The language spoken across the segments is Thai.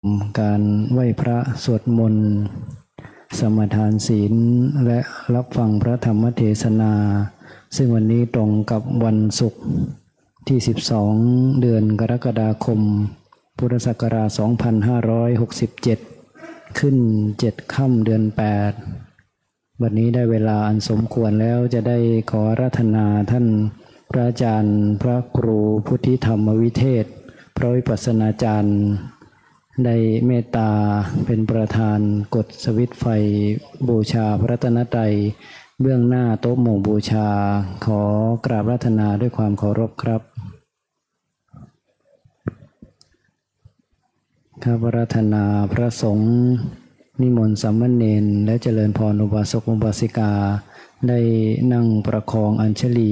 การไหว้พระสวดมนต์สมาทานศีลและรับฟังพระธรรมเทศนาซึ่งวันนี้ตรงกับวันศุกร์ที่12เดือนกรกฎาคมพุทธศักราช2567ขึ้น7ค่ำเดือน8วันนี้ได้เวลาอันสมควรแล้วจะได้ขออาราธนาท่านพระอาจารย์พระครูพุทธิธรรมวิเทศพระวิปัสสนาจารย์ได้เมตตาเป็นประธานกดสวิตช์ไฟบูชาพระรัตนตรัยเบื้องหน้าโต๊ะหมู่บูชาขอกราบอาราธนาด้วยความเคารพครับข้าพระอาราธนาพระสงฆ์นิมนต์สามเณรและเจริญพรอุบาสกอุบาสิกาได้นั่งประคองอัญชลี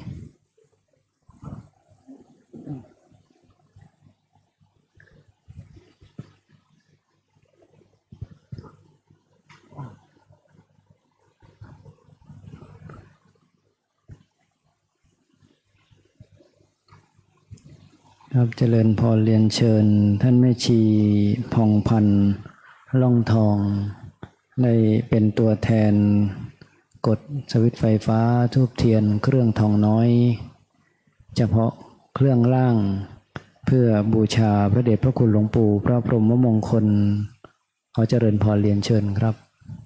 ครับเจริญพรเรียนเชิญท่านแม่ชีผ่องพันธ์ล่องทองได้เป็นตัวแทนกดสวิตช์ไฟฟ้าธูปเทียนเครื่องทองน้อยเฉพาะเครื่องล่างเพื่อบูชาพระเดชพระคุณหลวงปู่พระพรหมมงคลขอเจริญพรเรียนเชิญครับ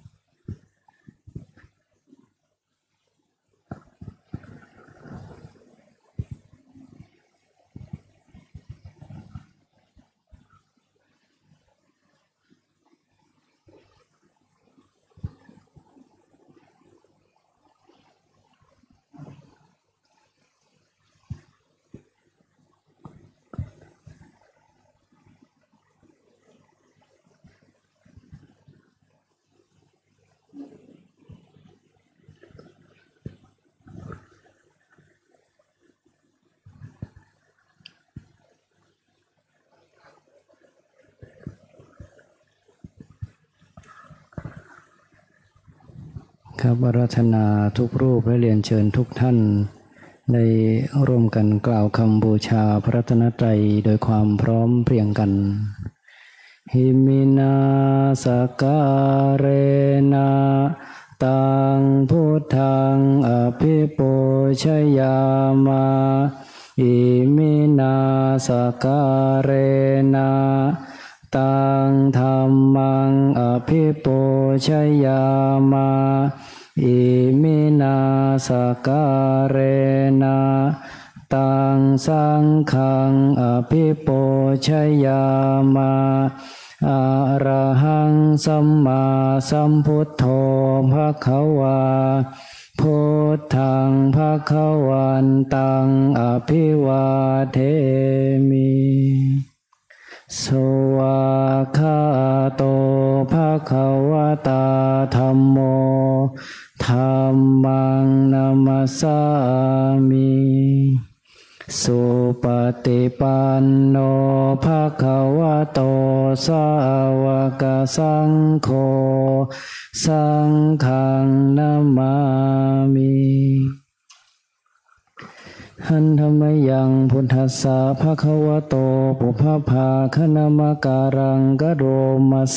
ครับอาราธนาทุกรูปและเรียนเชิญทุกท่านได้ร่วมกันกล่าวคำบูชาพระรัตนตรัยโดยความพร้อมเพรียงกันหิมินาสการเรนะตังพุทธังอภิปูชยามาอิมินาสการเรนะตังธัมมังอภิปูชยามาอิมินาสการเรนะตังสังฆังอภิปูชยามาอะระหังสัมมาสัมพุทโธภควาพุทธังภควันตังอภิวาเทมิสวากขาโตภควตาธัมโมธัมมังนัมสสามิสุปฏิปันโนภควโตสาวกสังโฆสังฆังนามามิหันธรรมยังพุทธัสสะภะคะวะโตปุพพาคณมการังกะโรมะเส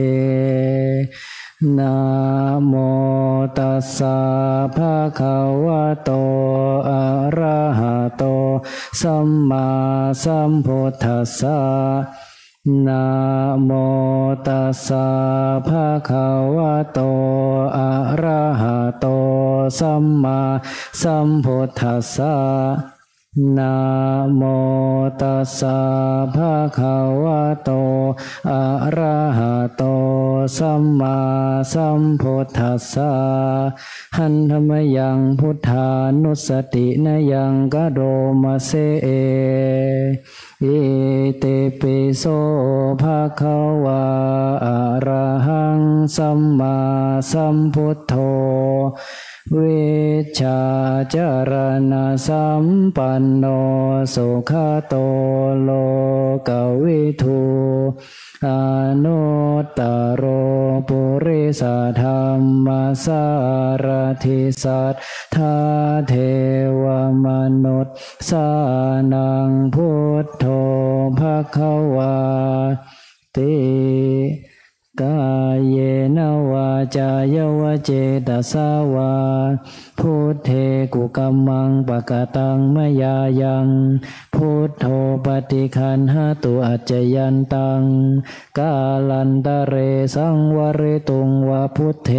นะโมตัสสะภะคะวะโตอะระหะโตสัมมาสัมพุทธัสสะนะโมตัสสะภะคะวะโตอะระหะโตสัมมาสัมพุทธัสสะนะโมตัสสะภะคะวะโตอะระหะโตสัมมาสัมพุทธัสสะหันธรรมยังพุทธานุสตินะยังกะโดมะเสอิติปิโสภะคะวะอะระหังสัมมาสัมพุทโธวิชชาจารณะสัมปันโนสุขโตโลกวิทูอนุตตโรปุริสธรรมสารถิสัทธาเทวมนุษย์สานังพุทโธภควาติกายเยนวาจายวเจตสาวาพุทเทกุกัมมังปะกตังมยายังพุทโธปฏิคันหตุอัจจยันตังกาลันตะเรสังวเรตุงวะพุทเท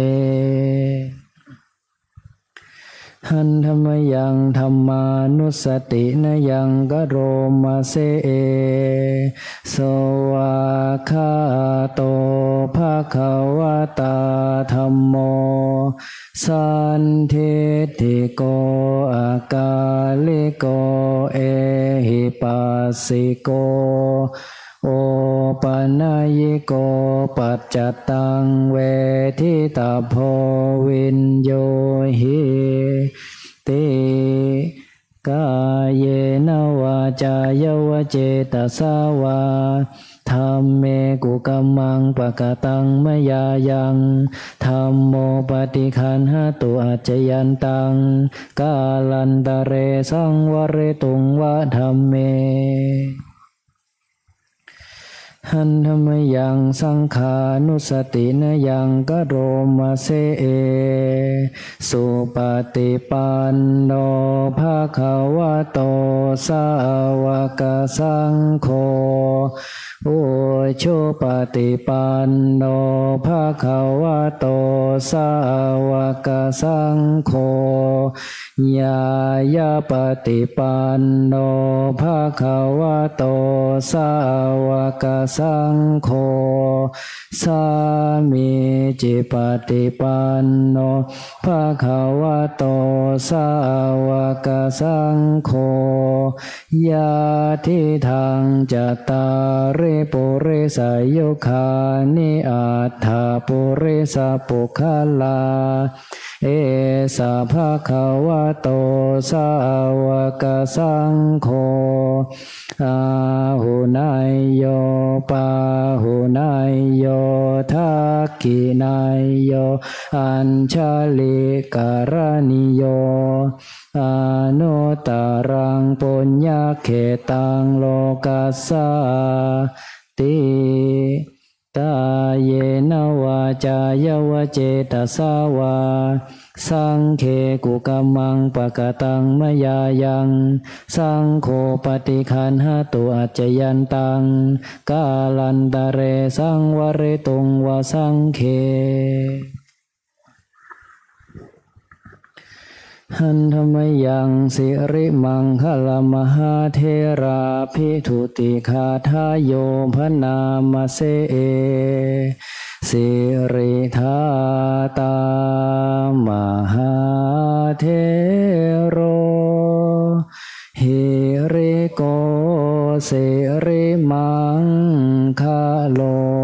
หันธรรมยังธรรมานุสตินยังกโรมาเสเอสวาคาโตภะคะวะตาธัมโมสันทิติโกอากาลิโกเอหิปัสสิโกโอปัญญิโกปัจจตังเวทิตาโพวินโยหิติกายเยนวาจายวเจตสาวาธัมเมกุกัมมังปะกตังมยายังธัมโมปฏิคันหตุอัจจยันตังกาลันตะเรสังวเรตุงวะธัมเมหันธรรมยังสังขานุสตินยังกโรมาเสเอสุปฏิปันโนภะคะวะโตสาวกสังโฆโอโชปฏิปันโนภะคะวะโตสาวกสังโฆญาญาปฏิปันโนภะคะวะโตสาวกสังโฆสามีจิปฏิปันโนภะคะวะโตสาวกสังโฆญาทิทังจัตตาริปุริสยุคานิอัฏฐปุริสปุคลาเอสะภะคะวะโตสาวกสังโฆอาหุนายโยปาหุนายโยทักขินายโยอัญชลิการณิโยอนุตตรังปุญญเขตังโลกัสสาติกายเยนวาจายวเจตสาวาสังเคกุกัมมังปะกตังมยายังสังโฆปฏิคันหตุอัจจยันตังกาลันตะเรสังวเรตุงวะสังเคหันธรรมยังสิริมังคลมหาเทราภิทุติคาทายโยพนามเสเอสิริธาตามหาเทโรหิริโกสิริมังคโล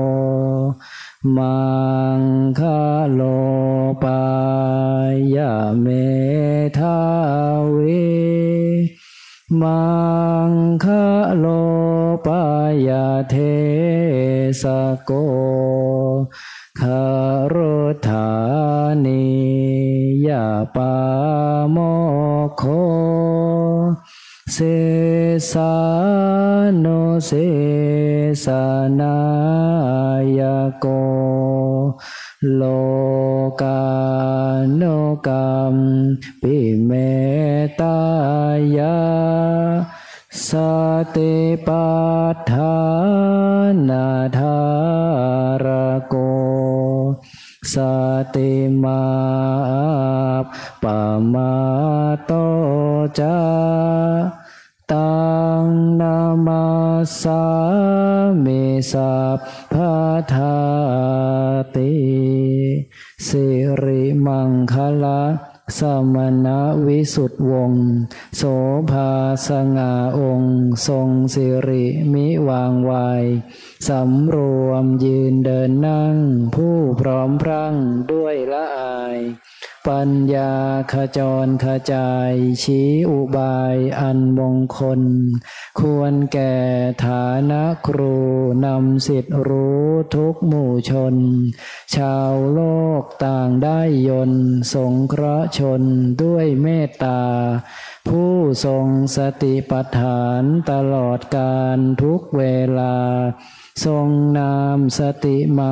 มังคโลปายาเมทาวิมังคโลปายาเทสโกคารธานิยาปาโมโคเสสาโนเสสานายโกโลกาโนกัมปิเมตายาสติปัฏฐานาธารโกสติมาปะมาโตจาตังนามาสามิสัพพทาติสิริมังคละสมณวิสุทธิวงศ์โสภาสง่าองค์ทรงสิริมิวางวายสำรวมยืนเดินนั่งผู้พร้อมพรั่งด้วยละอายปปัญญาขจรขจายชี้อุบายอันมงคลควรแก่ฐานะครูนำสิทธิรู้ทุกหมู่ชนชาวโลกต่างได้ยนต์สงเคราะห์ชนด้วยเมตตาผู้ทรงสติปัฏฐานตลอดกาลทุกเวลาทรงนามสติมา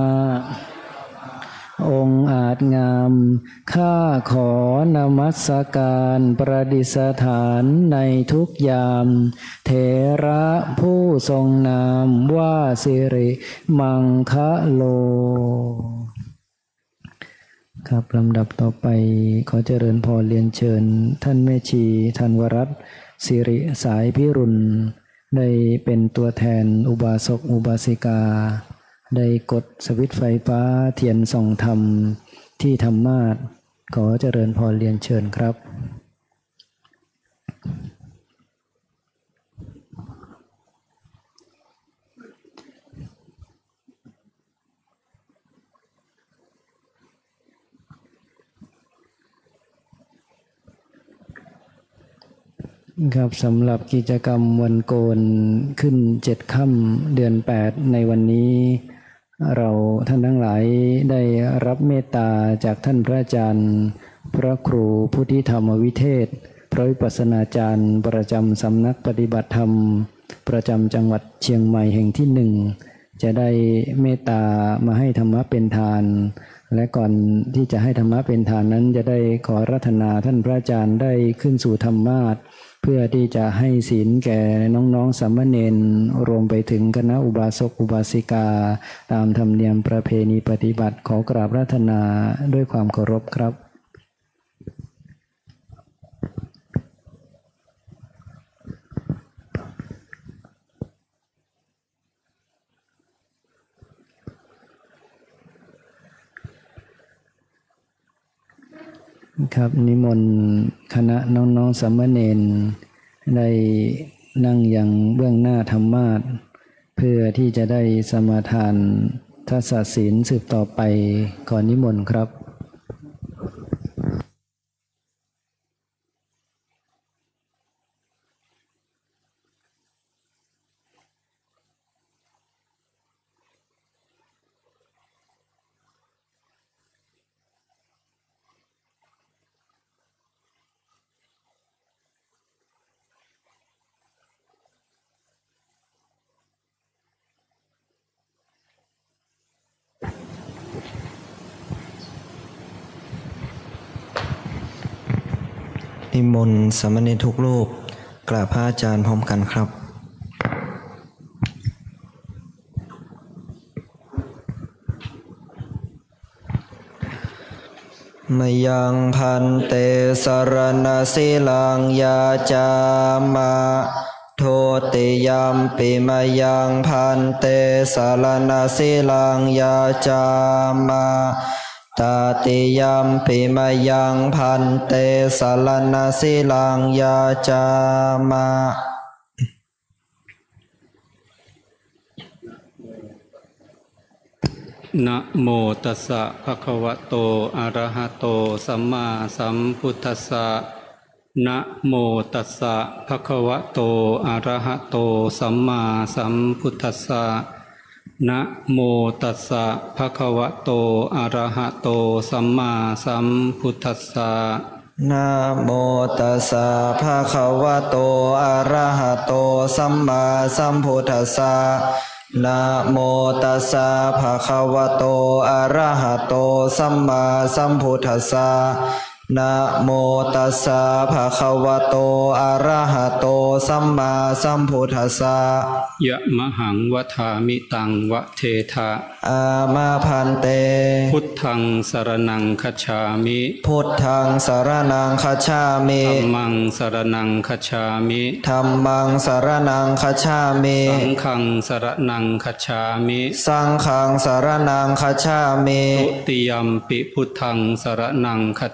องค์อาจงามข้าขอนมัสการประดิษฐานในทุกยามเถระผู้ทรงนามว่าสิริมังคะโลครับลำดับต่อไปขอเจริญพรเรียนเชิญท่านแม่ชีธันวรัตน์สิริสายพิรุณได้เป็นตัวแทนอุบาสกอุบาสิกาได้กดสวิตช์ไฟฟ้าเทียนส่องธรรมที่ธรรมาสน์ขอเจริญพรเรียนเชิญครับครับสำหรับกิจกรรมวันโกนขึ้น7 ค่ำเดือน8ในวันนี้เราท่านทั้งหลายได้รับเมตตาจากท่านพระอาจารย์พระครูพุทธิธรรมวิเทศพระวิปัสสนาจารย์ประจำสำนักปฏิบัติธรรมประจำจังหวัดเชียงใหม่แห่งที่1จะได้เมตตามาให้ธรรมะเป็นทานและก่อนที่จะให้ธรรมะเป็นทานนั้นจะได้ขอรัตนาท่านพระอาจารย์ได้ขึ้นสู่ธรรมาสน์เพื่อที่จะให้ศีลแก่น้องๆสามเณรรวมไปถึงคณะอุบาสกอุบาสิกาตามธรรมเนียมประเพณีปฏิบัติขอกราบรัตนาด้วยความเคารพครับครับนิมนต์คณะน้องๆสามเณรได้นั่งอย่างเบื้องหน้าธรรมาสน์เพื่อที่จะได้สมาทานทัศศีลสืบต่อไปขอนิมนต์ครับนิมนต์สามเณรทุกรูปกราบพระอาจารย์พร้อมกันครับมยังพันเตสรณสีลังยาจามะโทติยัมปิมยังพันเตสรณสีลังยาจามะตาติยัมปิมยังพันเตสรณสีลังยาจามะนะโมตัสสะภะคะวะโตอะระหะโตสัมมาสัมพุทธัสสะนะโมตัสสะภะคะวะโตอะระหะโตสัมมาสัมพุทธัสสะนะโมตัสสะภะคะวะโตอะระหะโตสัมมาสัมพุทธัสสะนะโมตัสสะภะคะวะโตอะระหะโตสัมมาสัมพุทธัสสะนะโมตัสสะภะคะวะโตอะระหะโตสัมมาสัมพุทธัสสะนะโมตัสสะภะคะวะโตอะระหะโตสัมมาสัมพุทธัสสะยะมหังวะทามิตังวะเททะอามาพันเตพุทธังสรณังคัจฉามิพุทธังสรณังคัจฉามิธัมมังสรณังคัจฉามิธัมมังสรณังคัจฉามิสังฆังสรณังคัจฉามิสังฆังสรณังคัจฉามิทุติยัมปิพุทธังสรณังคัจฉา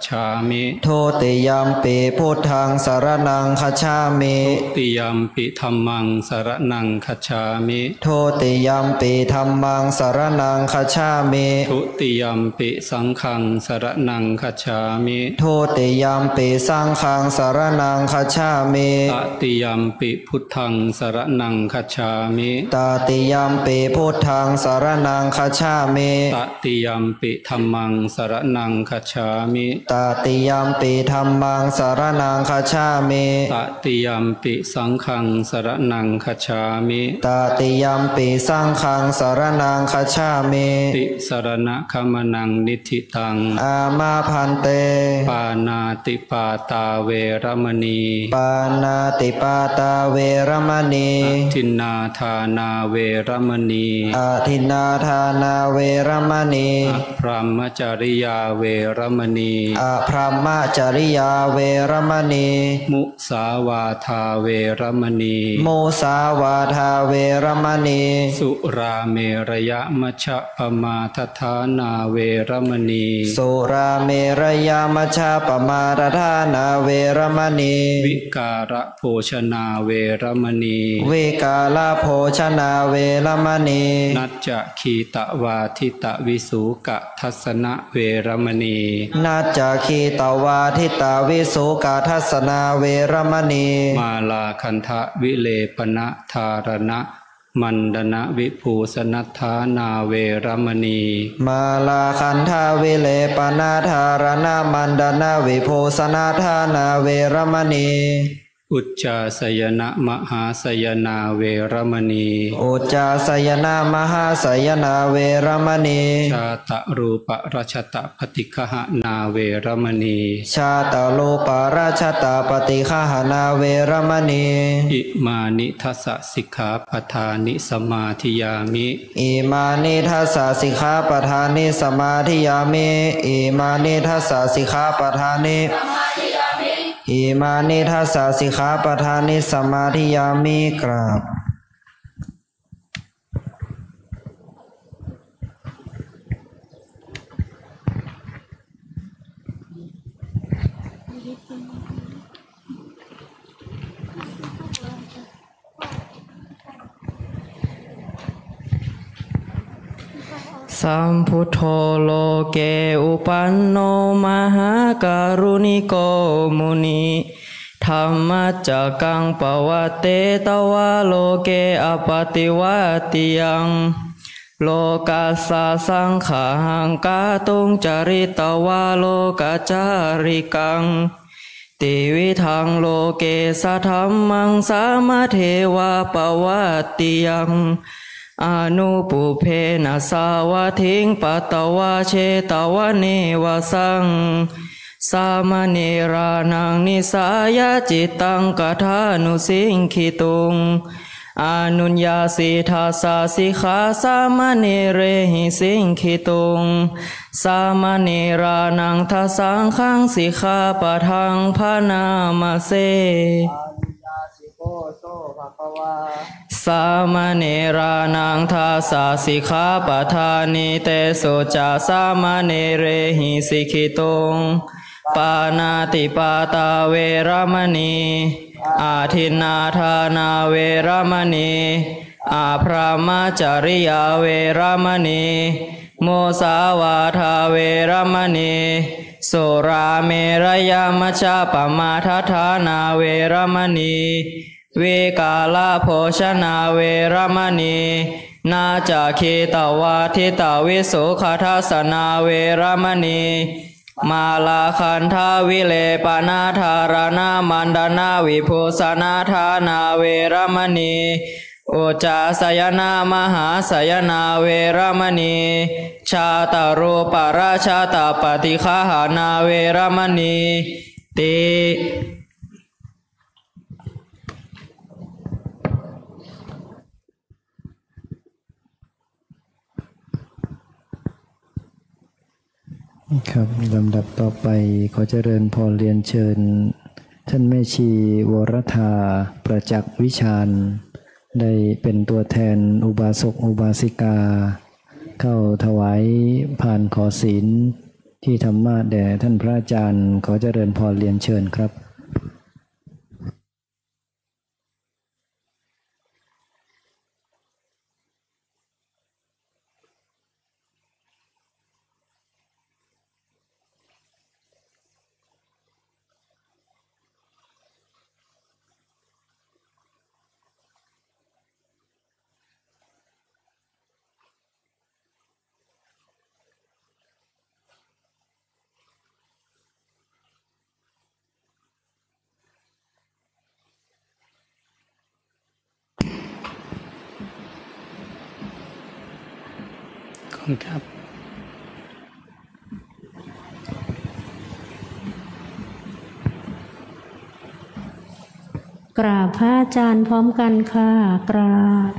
มิทุติยัมปิพุทธังสรณังคัจฉามิทุติยัมปิธัมมังสรณังคัจฉามิทุติยัมปิธัมมังสรณังคัจฉามิทุติยัมปิสังฆังสรณังคัจฉามิทุติยัมปิสังฆังสรณังคัจฉามิตติยัมปิพุทธังสรณังคัจฉามิตติยัมปิพุทธังสรณังคัจฉามิตติยัมปิธัมมังสรณังคัจฉามิตติยัมปิธัมมังสรณังคัจฉามิตติยัมปิสังฆังสรณังคัจฉามิตติยัมปิสังฆังสรณังคัจฉามิติสรณะคัมนังนิธิตังอามาพันเตปานาติปาตาเวรมณีปานาติปาตาเวรมณีทินนาทานาเวรมณีอาทินนาทานาเวรมณีพรหมจริยาเวรมณีอพรหมจริยาเวรมณีมุสาวาทาเวรมณีโมสาวาทาเวรมณีสุราเมรยมัชฌะปมาทฐานาเวรมณีสุราเมรยามัชฌปมาทฐานาเวรมณีวิการะโภชนาเวรมณีวิกาลโภชนาเวรมณีนัจจะคีตวาทิตวิสุกะทัสนะเวรมณีนาจาคีตวาทิตาวิสุกาทัสนาเวรมณีมาลาคันทะวิเลปนะธารณะมันดนะวิภูสนัทธานาเวรมณีมาลาคันธาวิเลปนาธารณามันดนาวิโพสนาธานาเวรมณีอุจจาสยนะมหาสยนาเวรมณีอุจจาสยนามหาสยนาเวรมณีชาตรูปราชตปฏิคหนาเวรมณีชาตโลปาราชตาปฏิฆาหนาเวรมณีอิมานิทัสสะสิกขาปทานิสมาธิยามิอิมานิทัสสะสิกขาปทานิสมาธิยามิอิมานิทัสสะสิกขาปทานิอิมานิทัสสะสิกขาปทานิสมาธิยามิกราบสัมพุทโธโลเกอุปันโนมหาการุณิโกมุนีธรรมจักกังปวัตเตตวะโลเกอปติวัติยังโลกัสสะสังขาหังกาตุงจริตวะโลกจาริกังติวิทังโลเกสะธัมมังสามาเทวะปวัตติยังอนุปุเพนะสาวะทิงปัตตวะเชตวะเนวะสังสามเณรานังนิสายาจิตตังกถานุสิงคิตุงอนุญญาสิทาสาสิกขาสามเณเรหิสิงคิตุงสามเณรานังทัสสังขังสิกขาปะทังพานามาเสสามเณรานังทัสสะสิกขาปทานิเตโสจาสามเณเรหิสิกขิตุงปานาติปาตาเวรมณีอาทินนาทานาเวรมณีอาพรหมจริยาเวรมณีโมสาวาทาเวรมณีสุราเมรยมัชฌะปมาทฐานาเวรมณีวิกาลโภชนาเวรมณีนาจาคีตวาทิตวิสุขทัสนาเวรมณีมาลาคันทาวิเลปนาธารณามันดนาวิภูสนาธานาเวรมณีอุจจาสยนามหาสยนาเวรมณีชาตรูปราชตปฏิฆาหานาเวรมณีติครับลำดับต่อไปขอเจริญพรเรียนเชิญท่านแม่ชีวรธาประจักษ์วิชาญได้เป็นตัวแทนอุบาสกอุบาสิกาเข้าถวายผ่านขอศีลที่ธรรมะแด่ท่านพระอาจารย์ขอเจริญพรเรียนเชิญครับครับกราบพระอาจารย์พร้อมกันค่ะกราบ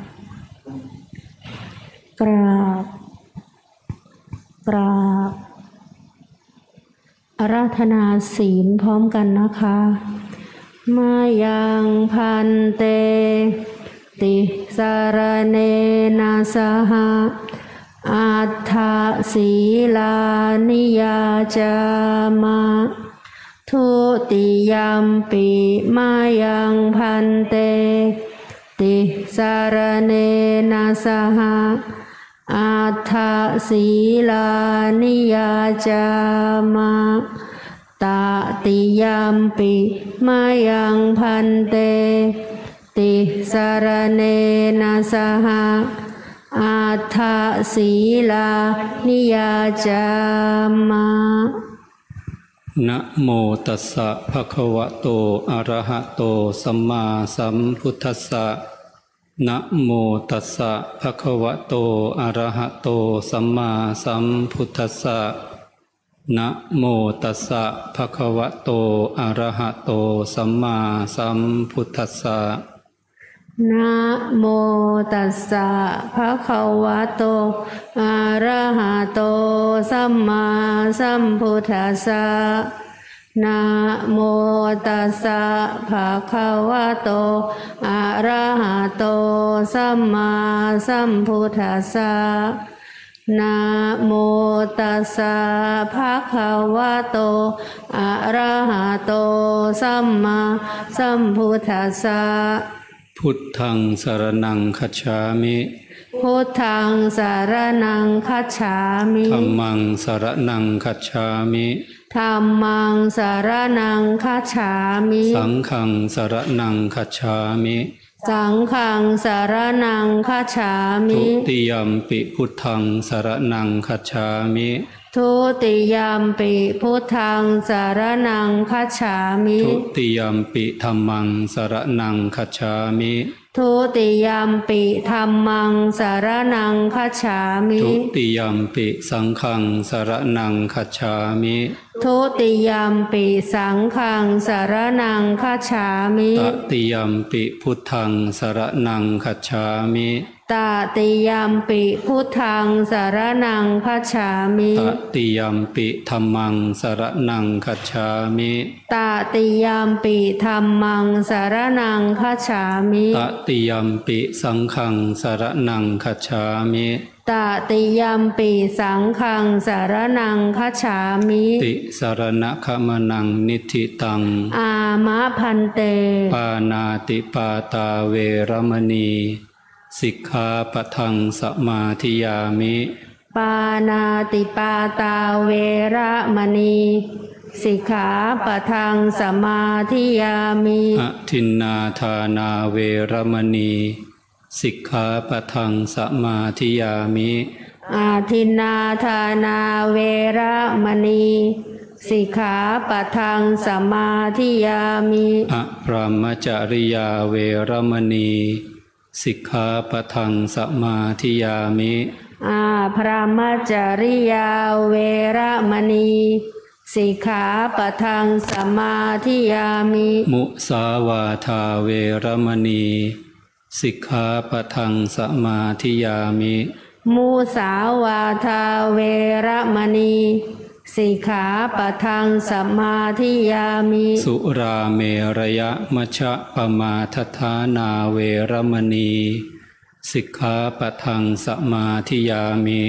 อาราธนาศีลพร้อมกันนะคะมายังพันเตติสารเนนะสหะอัฏฐศีลานิยาจามะทุติยัมปิมายังพันเตติสารเนนะสหะอัฏฐศีลานิยาจามะตติยัมปิมายังพันเตติสารเนนะสหะอัฏฐศีลานิยาจามะนะโมตัสสะภะคะวะโตอะระหะโตสัมมาสัมพุทธัสสะนะโมตัสสะภะคะวะโตอะระหะโตสัมมาสัมพุทธัสสะนะโมตัสสะภะคะวะโตอะระหะโตสัมมาสัมพุทธัสสะนะโมตัสสะภะคะวะโตอะระหะโตสัมมาสัมพุทธัสสะนะโมตัสสะภะคะวะโตอะระหะโตสัมมาสัมพุทธัสสะนะโมตัสสะภะคะวะโตอะระหะโตสัมมาสัมพุทธัสสะพุทธังสรณังคัจฉามิพุทธังสารนังคัจฉามิธัมมังสรณังคัจฉามิธัมมังสารนังคัจฉามิสังฆังสรณังคัจฉามิสังฆังสารนังคัจฉามิทุติยัมปิพุทธังสรณังคัจฉามิทุติยัมปิพุทธังสารนังคัจฉามิทุติยัมปิธัมมังสรณังคัจฉามิทุติยัมปิธัมมังสารนังคัจฉามิทุติยัมปิสังฆังสรณังคัจฉามิทุติยัมปิสังฆังสารนังคัจฉามิตติยัมปิพุทธังสรณังคัจฉามิตติยัมปิพุทธังสารนังคัจฉามิตติยัมปิธัมมังสรณังคัจฉามิตติยัมปิธัมมังสารนังคัจฉามิตติยัมปิสังฆังสรณังคัจฉามิตติยัมปิสังฆังสารนังคัจฉามิติสรณคมนังนิธิตังอามะพันเตปานาติปาตาเวรมณีสิกขาปะทังสมาธิยามิปานาติปาตาเวระมณีสิกขาปะทังสมาธิยามิอทินนาทานาเวรมณีสิกขาปะทังสมาธิยามิอาทินนาทานาเวระมณีสิกขาปะทังสมาธิยามิอพรหมจริยาเวรมณีสิกขาปะทังสมาธิยามิอาพรหมจริยาเวระมณีสิกขาปะทังสมาธิยามิมุสาวาทาเวรมณีสิกขาปะทังสมาธิยามิมุสาวาทาเวระมณีสิกขาปะทังสมาธิยามิสุราเมรยมัชฌะปมาทฐานาเวรมณีสิกขาปะทังสมาธิยามิ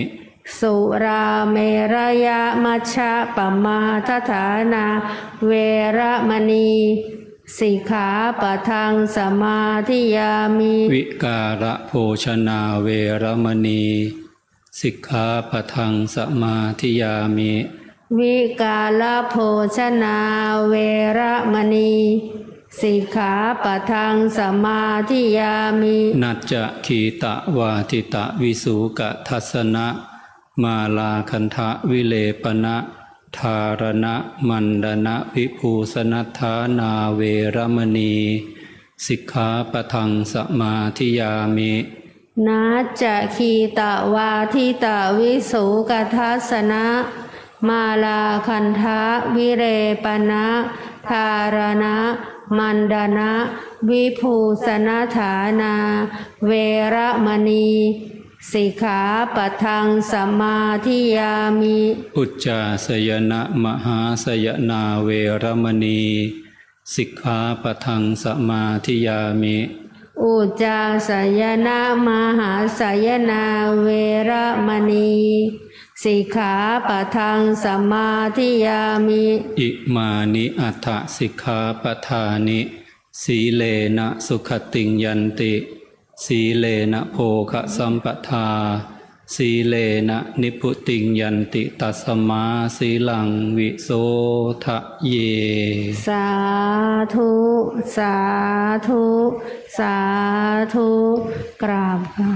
สุราเมรยะมัชฌะปมาทฐานาเวรมณีสิกขาปะทังสมาธิยามิวิการะโภชนาเวรมณีสิกขาปะทังสมาธิยามิวิกาลโภชนาเวรมณีสิกขาปะทังสมาธิยามินัจจะขีตะวาทิตะวิสุกะทัสสนะมาลาคันทะวิเลปนะธารณะมันดนะวิภูสนัทธานาเวรมณีสิกขาปะทังสมาธิยามินัจจะขีตะวาทิตะวิสุกะทัสสนะมาลาคันทะวิเรปนะธารณะมันดนะวิภูสนัทธานาเวรมณีสิกขาปะทังสมาธิยามิอุจจาสยนะมหาสยนาเวรมณีสิกขาปะทังสมาธิยามิอุจจาสยนะมหาสยนาเวรมณีสิกขาปะทังสมาธิยามิอิมานิอัฏฐสิกขาปทานิสีเลนะสุขติงยันติสีเลนะโภคสัมปทาสีเลนะนิพุติงยันติตัสมาสีลังวิโสทะเยสาธุสาธุสาธุกราบค่ะ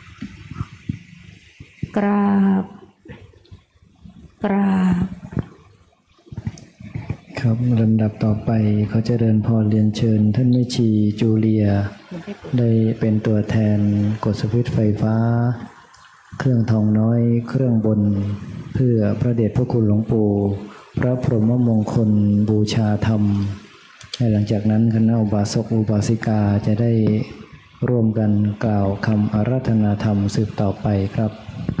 กราบครับลำดับต่อไปเขาจะเดินพรเรียนเชิญท่านแม่ชีจูเลียได้เป็นตัวแทนกดสวิตช์ไฟฟ้าเครื่องทองน้อยเครื่องบนเพื่อพระเดชพระคุณหลวงปู่พระพรหมมงคลบูชาธรรมและหลังจากนั้นคณะอุบาสกอุบาสิกาจะได้ร่วมกันกล่าวคำอาราธนาธรรมสืบต่อไปครับ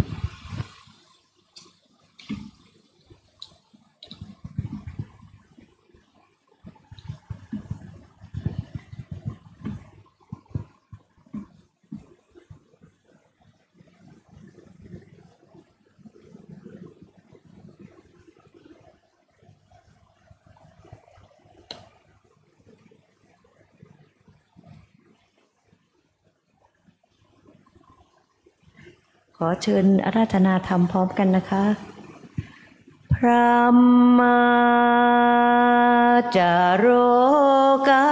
ขอเชิญอาราธนาธรรมพร้อมกันนะคะพระมาจาโรกา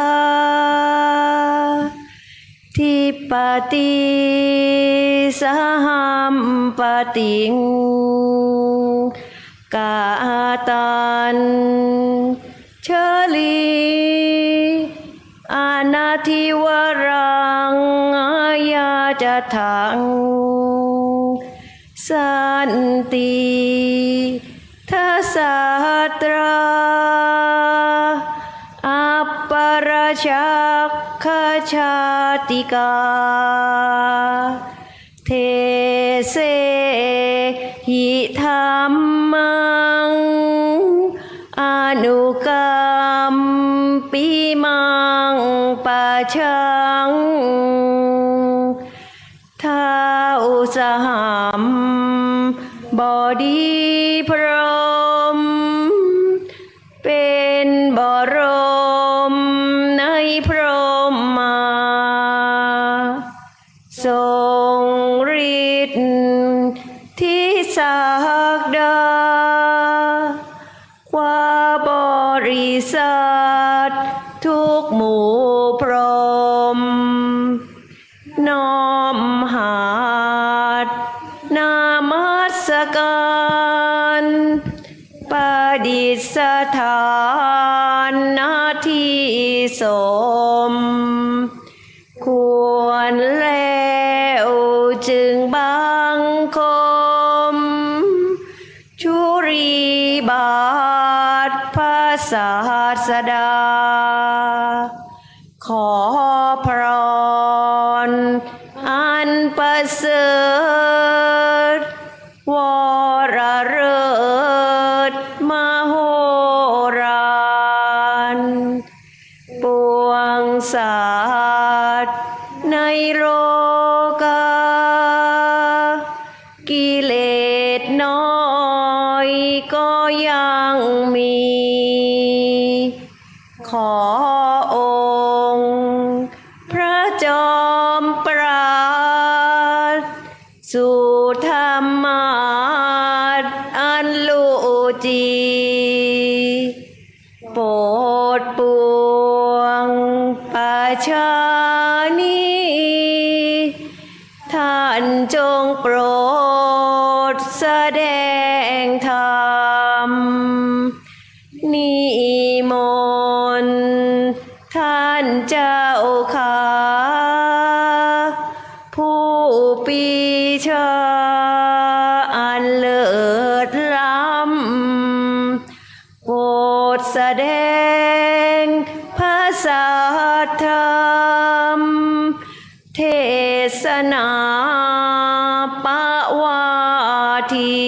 ทิปติสหัมปติงกาตันเชลีอานาทิวรังยาจะทังสันติทัสสะตราอัปปราชักขชาติกาเทเสหิธรรมังอนุกัมปิมังปัจฉังท้าวสหัมบดีพรหมเป็นบรมในพรหมาทรงฤทธิ์ที่ศักดาความบริสัทธิ์ทุกหมู่พรหมน้อมหาดนามัสการประดิษฐานนาที่สมควรแล้วจึงบังคมชุรีบาทพระศาสดาขอพรอันประเสริฐวรเลิศมโหฬารปวงสัตว์ในโลกากิเลสษน้อยก็ยังมีขอองค์พระจอมปราดสู่ธรรมาสอันลูจีโปรดปวงประชานีท่านจงโปรดแสดงธรรมนิมนต์ท่านเจ้าข้าผู้ปีชาอันเลิศล้ำโปรดแสดงภาษาธรรมเทศนาปวาที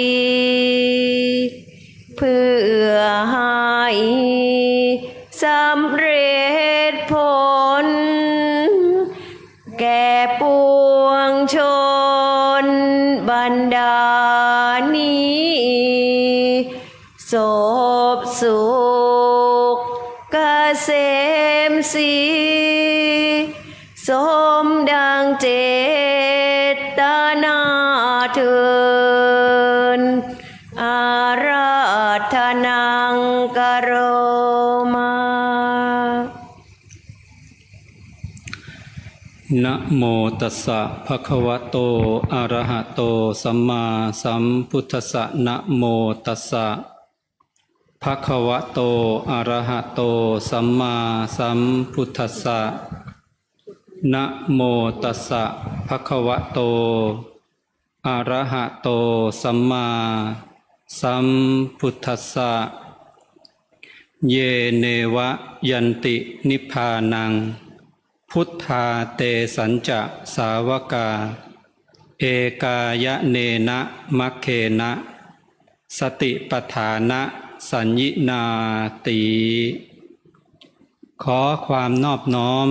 เพื่อให้สำเร็จผลแก่ปวงชนบรรดานี้ศพสุขเกษมศรีสมดังเจตนาเถิดอาราธนังกโรมานะโมตัสสะภะคะวะโตอะระหะโตสัมมาสัมพุทธัสสะนะโมตัสสะภะคะวะโตอะระหะโตสัมมาสัมพุทธัสสะนะโมตัสสะภะคะวะโตอะระหะโตสัมมาสัมพุทธัสสะเยเนวะยันตินิพพานังพุทธาเตสัญจะสาวกาเอกายะเนนะมัคเคนะสติปฐานะสัญญินาติขอความนอบน้อม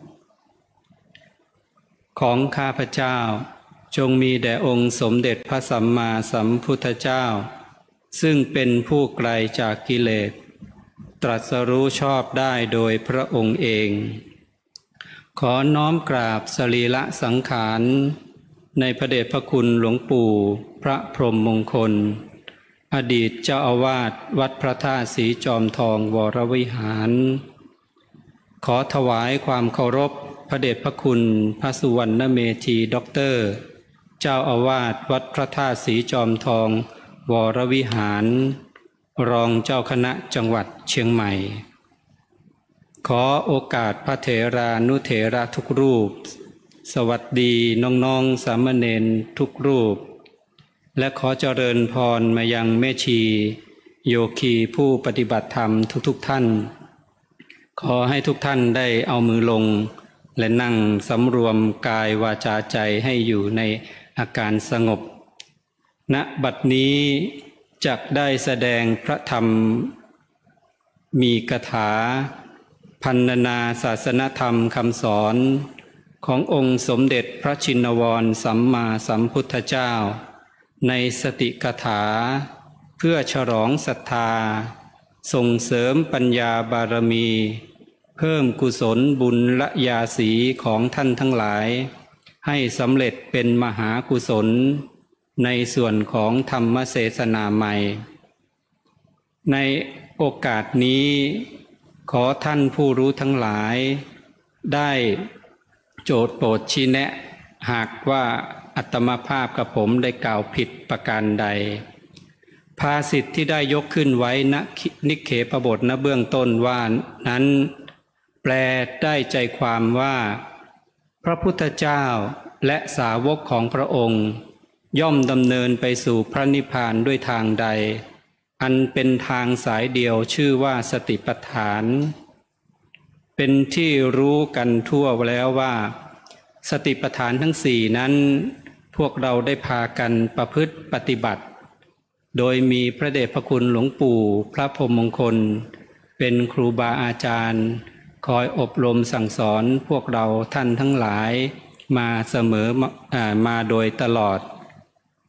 ของข้าพเจ้าจงมีแด่องค์สมเด็จพระสัมมาสัมพุทธเจ้าซึ่งเป็นผู้ไกลจากกิเลสตรัสรู้ชอบได้โดยพระองค์เองขอน้อมกราบสรีระสังขารในพระเดชพระคุณหลวงปู่พระพรหมมงคลอดีตเจ้าอาวาสวัดพระธาตุศรีจอมทองวรวิหารขอถวายความเคารพพระเดชพระคุณพระสุวรรณเมธีด็อกเตอร์เจ้าอาวาสวัดพระธาตุศรีจอมทองวรวิหารรองเจ้าคณะจังหวัดเชียงใหม่ขอโอกาสพระเถรานุเถระทุกรูปสวัสดีน้องๆสามเณรทุกรูปและขอเจริญพรมายังแม่ชีโยคีผู้ปฏิบัติธรรมทุกท่านขอให้ทุกท่านได้เอามือลงและนั่งสำรวมกายวาจาใจให้อยู่ในอาการสงบณบัดนี้จักได้แสดงพระธรรมมีคาถาพรรณนาศาสนธรรมคำสอนขององค์สมเด็จพระชินวรสัมมาสัมพุทธเจ้าในสติคาถาเพื่อฉลองศรัทธาส่งเสริมปัญญาบารมีเพิ่มกุศลบุญละยาสีของท่านทั้งหลายให้สำเร็จเป็นมหากุศลในส่วนของธรรมเทศนาใหม่ในโอกาสนี้ขอท่านผู้รู้ทั้งหลายได้โจทย์โปรดชี้แนะหากว่าอัตมาภาพกับผมได้กล่าวผิดประการใดภาษิตที่ได้ยกขึ้นไว้ณนิเขปบทณเบื้องต้นว่านั้นแปลได้ใจความว่าพระพุทธเจ้าและสาวกของพระองค์ย่อมดำเนินไปสู่พระนิพพานด้วยทางใดอันเป็นทางสายเดียวชื่อว่าสติปัฏฐานเป็นที่รู้กันทั่วแล้วว่าสติปัฏฐานทั้งสี่นั้นพวกเราได้พากันประพฤติปฏิบัติโดยมีพระเดชพระคุณหลวงปู่พระพรหมมงคลเป็นครูบาอาจารย์คอยอบรมสั่งสอนพวกเราท่านทั้งหลายมาเสมอมาโดยตลอด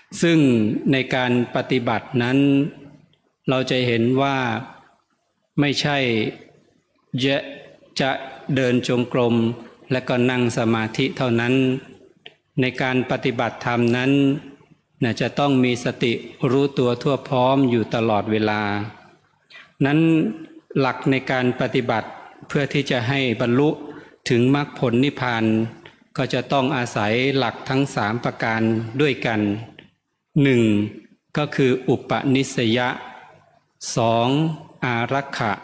ซึ่งในการปฏิบัตินั้นเราจะเห็นว่าไม่ใช่จะเดินจงกรมและก็นั่งสมาธิเท่านั้นในการปฏิบัติธรรมนั้นจะต้องมีสติรู้ตัวทั่วพร้อมอยู่ตลอดเวลานั้นหลักในการปฏิบัติเพื่อที่จะให้บรรลุถึงมรรคผลนิพพานก็จะต้องอาศัยหลักทั้ง3ประการด้วยกัน1ก็คืออุปนิสยะ2อารักขะ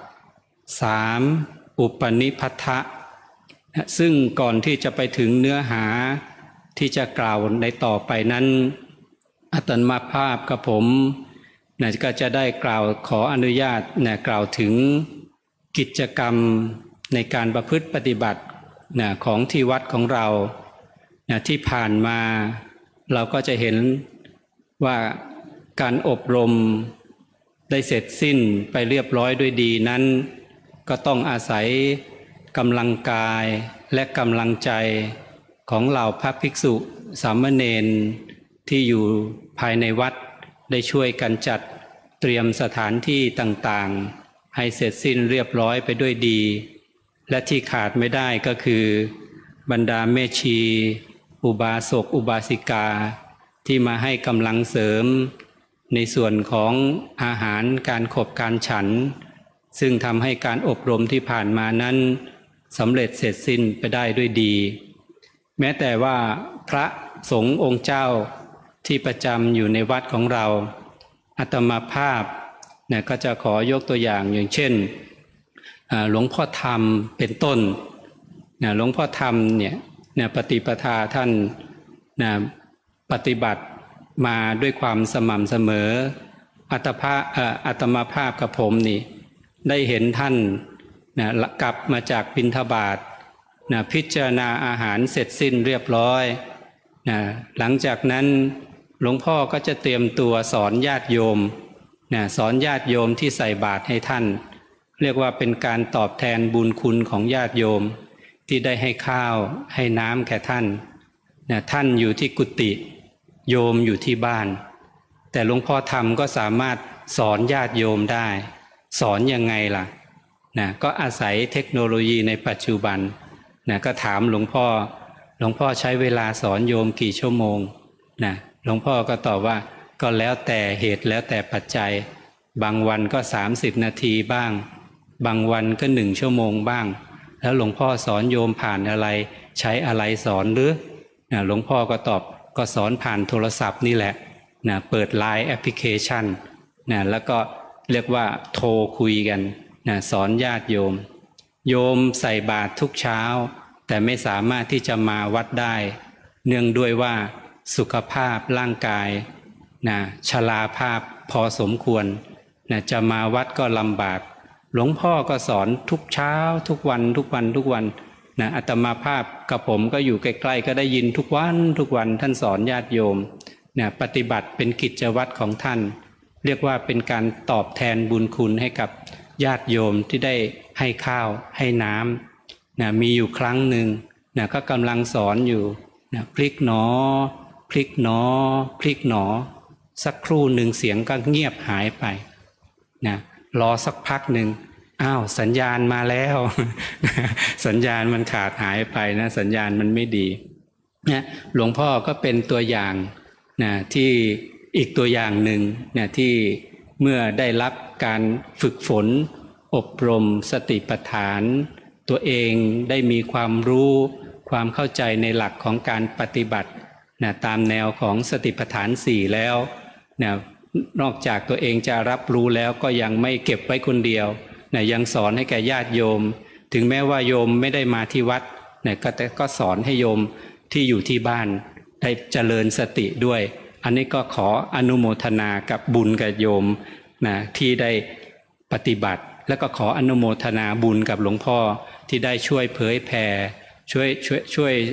3อุปนิพัทธะซึ่งก่อนที่จะไปถึงเนื้อหาที่จะกล่าวในต่อไปนั้นอาตมาภาพกับผมก็จะได้กล่าวขออนุญาตกล่าวถึงกิจกรรมในการประพฤติปฏิบัติของที่วัดของเราที่ผ่านมาเราก็จะเห็นว่าการอบรมได้เสร็จสิ้นไปเรียบร้อยด้วยดีนั้นก็ต้องอาศัยกำลังกายและกำลังใจของเหล่าพระภิกษุสามเณรที่อยู่ภายในวัดได้ช่วยกันจัดเตรียมสถานที่ต่างๆให้เสร็จสิ้นเรียบร้อยไปด้วยดีและที่ขาดไม่ได้ก็คือบรรดาแม่ชีอุบาสกอุบาสิกาที่มาให้กำลังเสริมในส่วนของอาหารการขบการฉันซึ่งทำให้การอบรมที่ผ่านมานั้นสำเร็จเสร็จสิ้นไปได้ด้วยดีแม้แต่ว่าพระสงฆ์องค์เจ้าที่ประจำอยู่ในวัดของเราอาตมาภาพก็จะขอยกตัวอย่างเช่นหลวงพ่อธรรมเป็นต้นหลวงพ่อธรรมปฏิปทาท่านปฏิบัติมาด้วยความสม่ำเสมออาตมาภาพกับผมนี่ได้เห็นท่านกลับมาจากบิณฑบาตพิจารณาอาหารเสร็จสิ้นเรียบร้อยหลังจากนั้นหลวงพ่อก็จะเตรียมตัวสอนญาติโยมสอนญาติโยมที่ใส่บาตรให้ท่านเรียกว่าเป็นการตอบแทนบุญคุณของญาติโยมที่ได้ให้ข้าวให้น้ำแก่ท่านท่านอยู่ที่กุฏิโยมอยู่ที่บ้านแต่หลวงพ่อธรรมก็สามารถสอนญาติโยมได้สอนยังไงล่ะก็อาศัยเทคโนโลยีในปัจจุบันก็ถามหลวงพ่อใช้เวลาสอนโยมกี่ชั่วโมงหลวงพ่อก็ตอบว่าก็แล้วแต่เหตุแล้วแต่ปัจจัยบางวันก็30นาทีบ้างบางวันก็1ชั่วโมงบ้างแล้วหลวงพ่อสอนโยมผ่านอะไรใช้อะไรสอนหรือหลวงพ่อก็ตอบก็สอนผ่านโทรศัพท์นี่แหละเปิด LINE แอปพลิเคชันแล้วก็เรียกว่าโทรคุยกันสอนญาติโยมใส่บาตรทุกเช้าแต่ไม่สามารถที่จะมาวัดได้เนื่องด้วยว่าสุขภาพร่างกายชราภาพพอสมควรจะมาวัดก็ลำบากหลวงพ่อก็สอนทุกเช้าทุกวันอาตมาภาพกับผมก็อยู่ใกล้ๆก็ได้ยินทุกวันท่านสอนญาติโยมปฏิบัติเป็นกิจวัตรของท่านเรียกว่าเป็นการตอบแทนบุญคุณให้กับญาติโยมที่ได้ให้ข้าวให้น้ำมีอยู่ครั้งหนึ่งก็กำลังสอนอยู่พลิกหนอพลิกหนอพลิกหนอสักครู่หนึ่งเสียงก็เงียบหายไปรอสักพักหนึ่งอ้าวสัญญาณมาแล้ว สัญญาณมันขาดหายไปสัญญาณมันไม่ดีหลวงพ่อก็เป็นตัวอย่างที่อีกตัวอย่างหนึ่งที่เมื่อได้รับการฝึกฝนอบรมสติปัฏฐานตัวเองได้มีความรู้ความเข้าใจในหลักของการปฏิบัติตามแนวของสติปัฏฐาน4แล้วนอกจากตัวเองจะรับรู้แล้วก็ยังไม่เก็บไว้คนเดียวยังสอนให้แก่ญาติโยมถึงแม้ว่าโยมไม่ได้มาที่วัดก็สอนให้โยมที่อยู่ที่บ้านได้เจริญสติด้วยอันนี้ก็ขออนุโมทนากับบุญกับโยมที่ได้ปฏิบัติแล้วก็ขออนุโมทนาบุญกับหลวงพ่อที่ได้ช่วยเผยแผ่ช่วย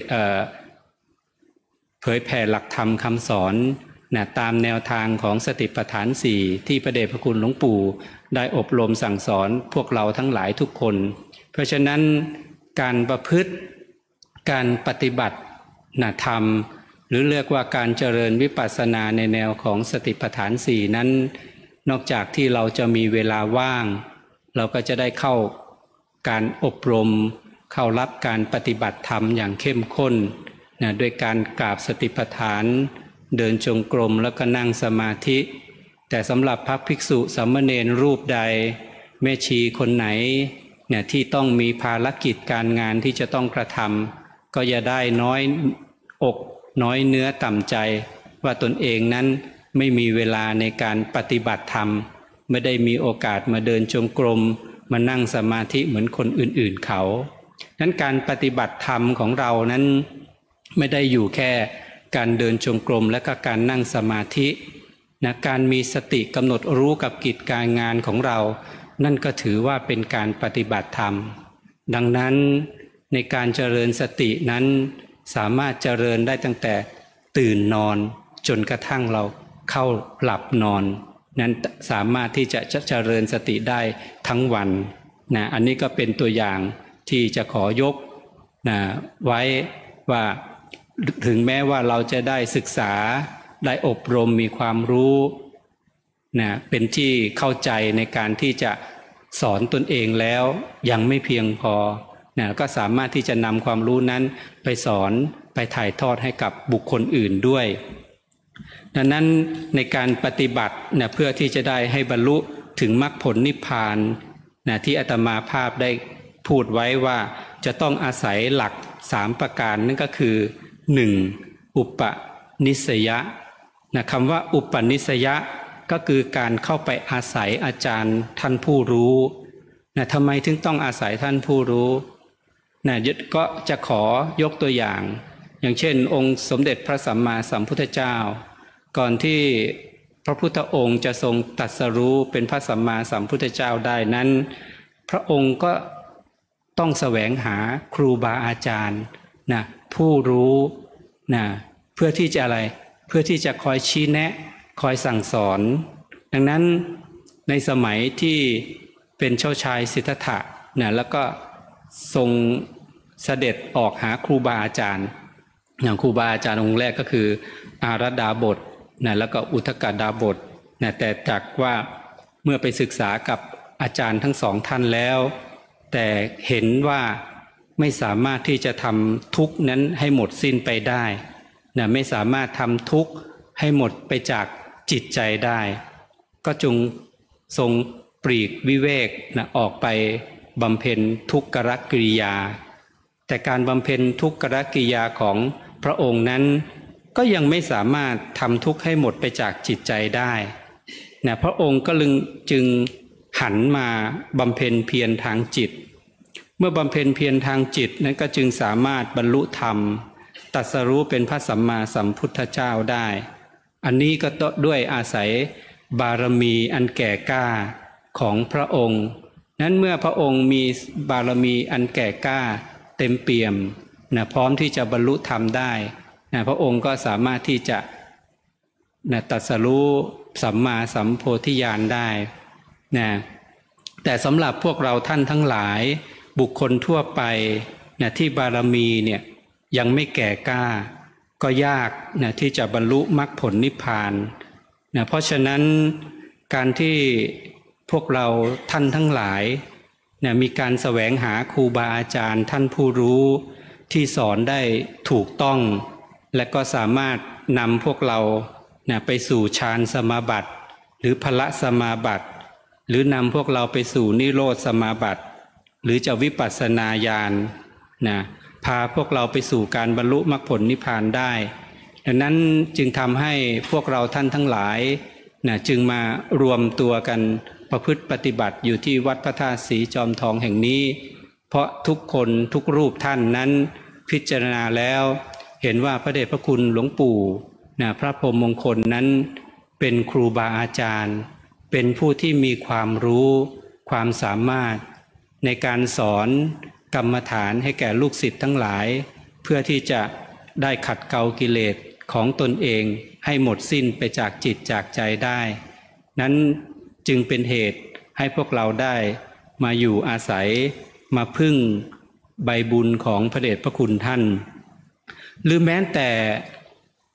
เผยแผ่หลักธรรมคำสอนตามแนวทางของสติปัฏฐาน4ที่พระเดชพระคุณหลวงปู่ได้อบรมสั่งสอนพวกเราทั้งหลายทุกคนเพราะฉะนั้นการประพฤติการปฏิบัติธรรมหรือเรียกว่าการเจริญวิปัสสนาในแนวของสติปัฏฐานสี่นั้นนอกจากที่เราจะมีเวลาว่างเราก็จะได้เข้าการอบรมเข้ารับการปฏิบัติธรรมอย่างเข้มข้นนะด้วยการกราบสติปัฏฐานเดินจงกรมแล้วก็นั่งสมาธิแต่สำหรับพระภิกษุสามเณรรูปใดแม่ชีคนไหนเนี่ยที่ต้องมีภารกิจการงานที่จะต้องกระทำก็อย่าได้น้อยอกน้อยเนื้อต่ำใจว่าตนเองนั้นไม่มีเวลาในการปฏิบัติธรรมไม่ได้มีโอกาสมาเดินจงกรมมานั่งสมาธิเหมือนคนอื่นๆเขานั้นการปฏิบัติธรรมของเรานั้นไม่ได้อยู่แค่การเดินจงกรมและก็การนั่งสมาธินะการมีสติกำหนดรู้กับกิจการงานของเรานั่นก็ถือว่าเป็นการปฏิบัติธรรมดังนั้นในการเจริญสตินั้นสามารถเจริญได้ตั้งแต่ตื่นนอนจนกระทั่งเราเข้าหลับนอนนั้นสามารถที่จะเจริญสติได้ทั้งวันนะอันนี้ก็เป็นตัวอย่างที่จะขอยกนะไว้ว่าถึงแม้ว่าเราจะได้ศึกษาได้อบรมมีความรู้นะเป็นที่เข้าใจในการที่จะสอนตนเองแล้วยังไม่เพียงพอนะก็สามารถที่จะนำความรู้นั้นไปสอนไปถ่ายทอดให้กับบุคคลอื่นด้วยดังนั้นในการปฏิบัตินะเพื่อที่จะได้ให้บรรลุถึงมรรคผลนิพพานนะที่อาตมาภาพได้พูดไว้ว่าจะต้องอาศัยหลัก3ประการนั่นก็คือ 1. อุปนิสยะนะคำว่าอุปนิสยะก็คือการเข้าไปอาศัยอาจารย์ท่านผู้รู้นะทำไมถึงต้องอาศัยท่านผู้รู้นะก็จะขอยกตัวอย่างเช่นองค์สมเด็จพระสัมมาสัมพุทธเจ้าก่อนที่พระพุทธองค์จะทรงตรัสรู้เป็นพระสัมมาสัมพุทธเจ้าได้นั้นพระองค์ก็ต้องแสวงหาครูบาอาจารย์นะผู้รู้นะเพื่อที่จะอะไรเพื่อที่จะคอยชี้แนะคอยสั่งสอนดังนั้นในสมัยที่เป็นเจ้าชายสิทธัตถะนะแล้วก็ทรงเสด็จออกหาครูบาอาจารย์อย่างครูบาอาจารย์องค์แรกก็คืออาราดาบทนะแล้วก็อุทกดาบทนะแต่จากว่าเมื่อไปศึกษากับอาจารย์ทั้งสองท่านแล้วแต่เห็นว่าไม่สามารถที่จะทำทุกข์นั้นให้หมดสิ้นไปได้นะไม่สามารถทำทุกข์ให้หมดไปจากจิตใจได้ก็จงทรงปลีกวิเวกนะออกไปบำเพ็ญทุกขกิริยาแต่การบำเพ็ญทุกขกิริยาของพระองค์นั้นก็ยังไม่สามารถทำทุกข์ให้หมดไปจากจิตใจได้นะพระองค์ก็จึงหันมาบำเพ็ญเพียรทางจิตเมื่อบำเพ็ญเพียรทางจิตนั้นก็จึงสามารถบรรลุธรรมตรัสรู้เป็นพระสัมมาสัมพุทธเจ้าได้อันนี้ก็ด้วยอาศัยบารมีอันแก่กล้าของพระองค์นั้นเมื่อพระองค์มีบารมีอันแก่กล้าเต็มเปี่ยมนะพร้อมที่จะบรรลุธรรมได้นะพระองค์ก็สามารถที่จะนะตรัสรู้สัมมาสัมโพธิญาณได้นะแต่สำหรับพวกเราท่านทั้งหลายบุคคลทั่วไปนะที่บารมีเนี่ยยังไม่แก่กล้าก็ยากนะที่จะบรรลุมรรคผลนิพพานนะเพราะฉะนั้นการที่พวกเราท่านทั้งหลายนะมีการแสวงหาครูบาอาจารย์ท่านผู้รู้ที่สอนได้ถูกต้องและก็สามารถนำพวกเรานะไปสู่ฌานสมาบัติหรือพละสมาบัติหรือนำพวกเราไปสู่นิโรธสมาบัติหรือจะวิปัสสนาญาณนะพาพวกเราไปสู่การบรรลุมรรคผลนิพพานได้ดังนั้นจึงทำให้พวกเราท่านทั้งหลายนะจึงมารวมตัวกันประพฤติปฏิบัติอยู่ที่วัดพระธาตุศรีจอมทองแห่งนี้เพราะทุกคนทุกรูปท่านนั้นพิจารณาแล้วเห็นว่าพระเดชพระคุณหลวงปู่นะพระพรหมมงคลนั้นเป็นครูบาอาจารย์เป็นผู้ที่มีความรู้ความสามารถในการสอนกรรมฐานให้แก่ลูกศิษย์ทั้งหลายเพื่อที่จะได้ขัดเกลากิเลสของตนเองให้หมดสิ้นไปจากจิตจากใจได้นั้นจึงเป็นเหตุให้พวกเราได้มาอยู่อาศัยมาพึ่งใบบุญของพระเดชพระคุณท่านหรือแม้แต่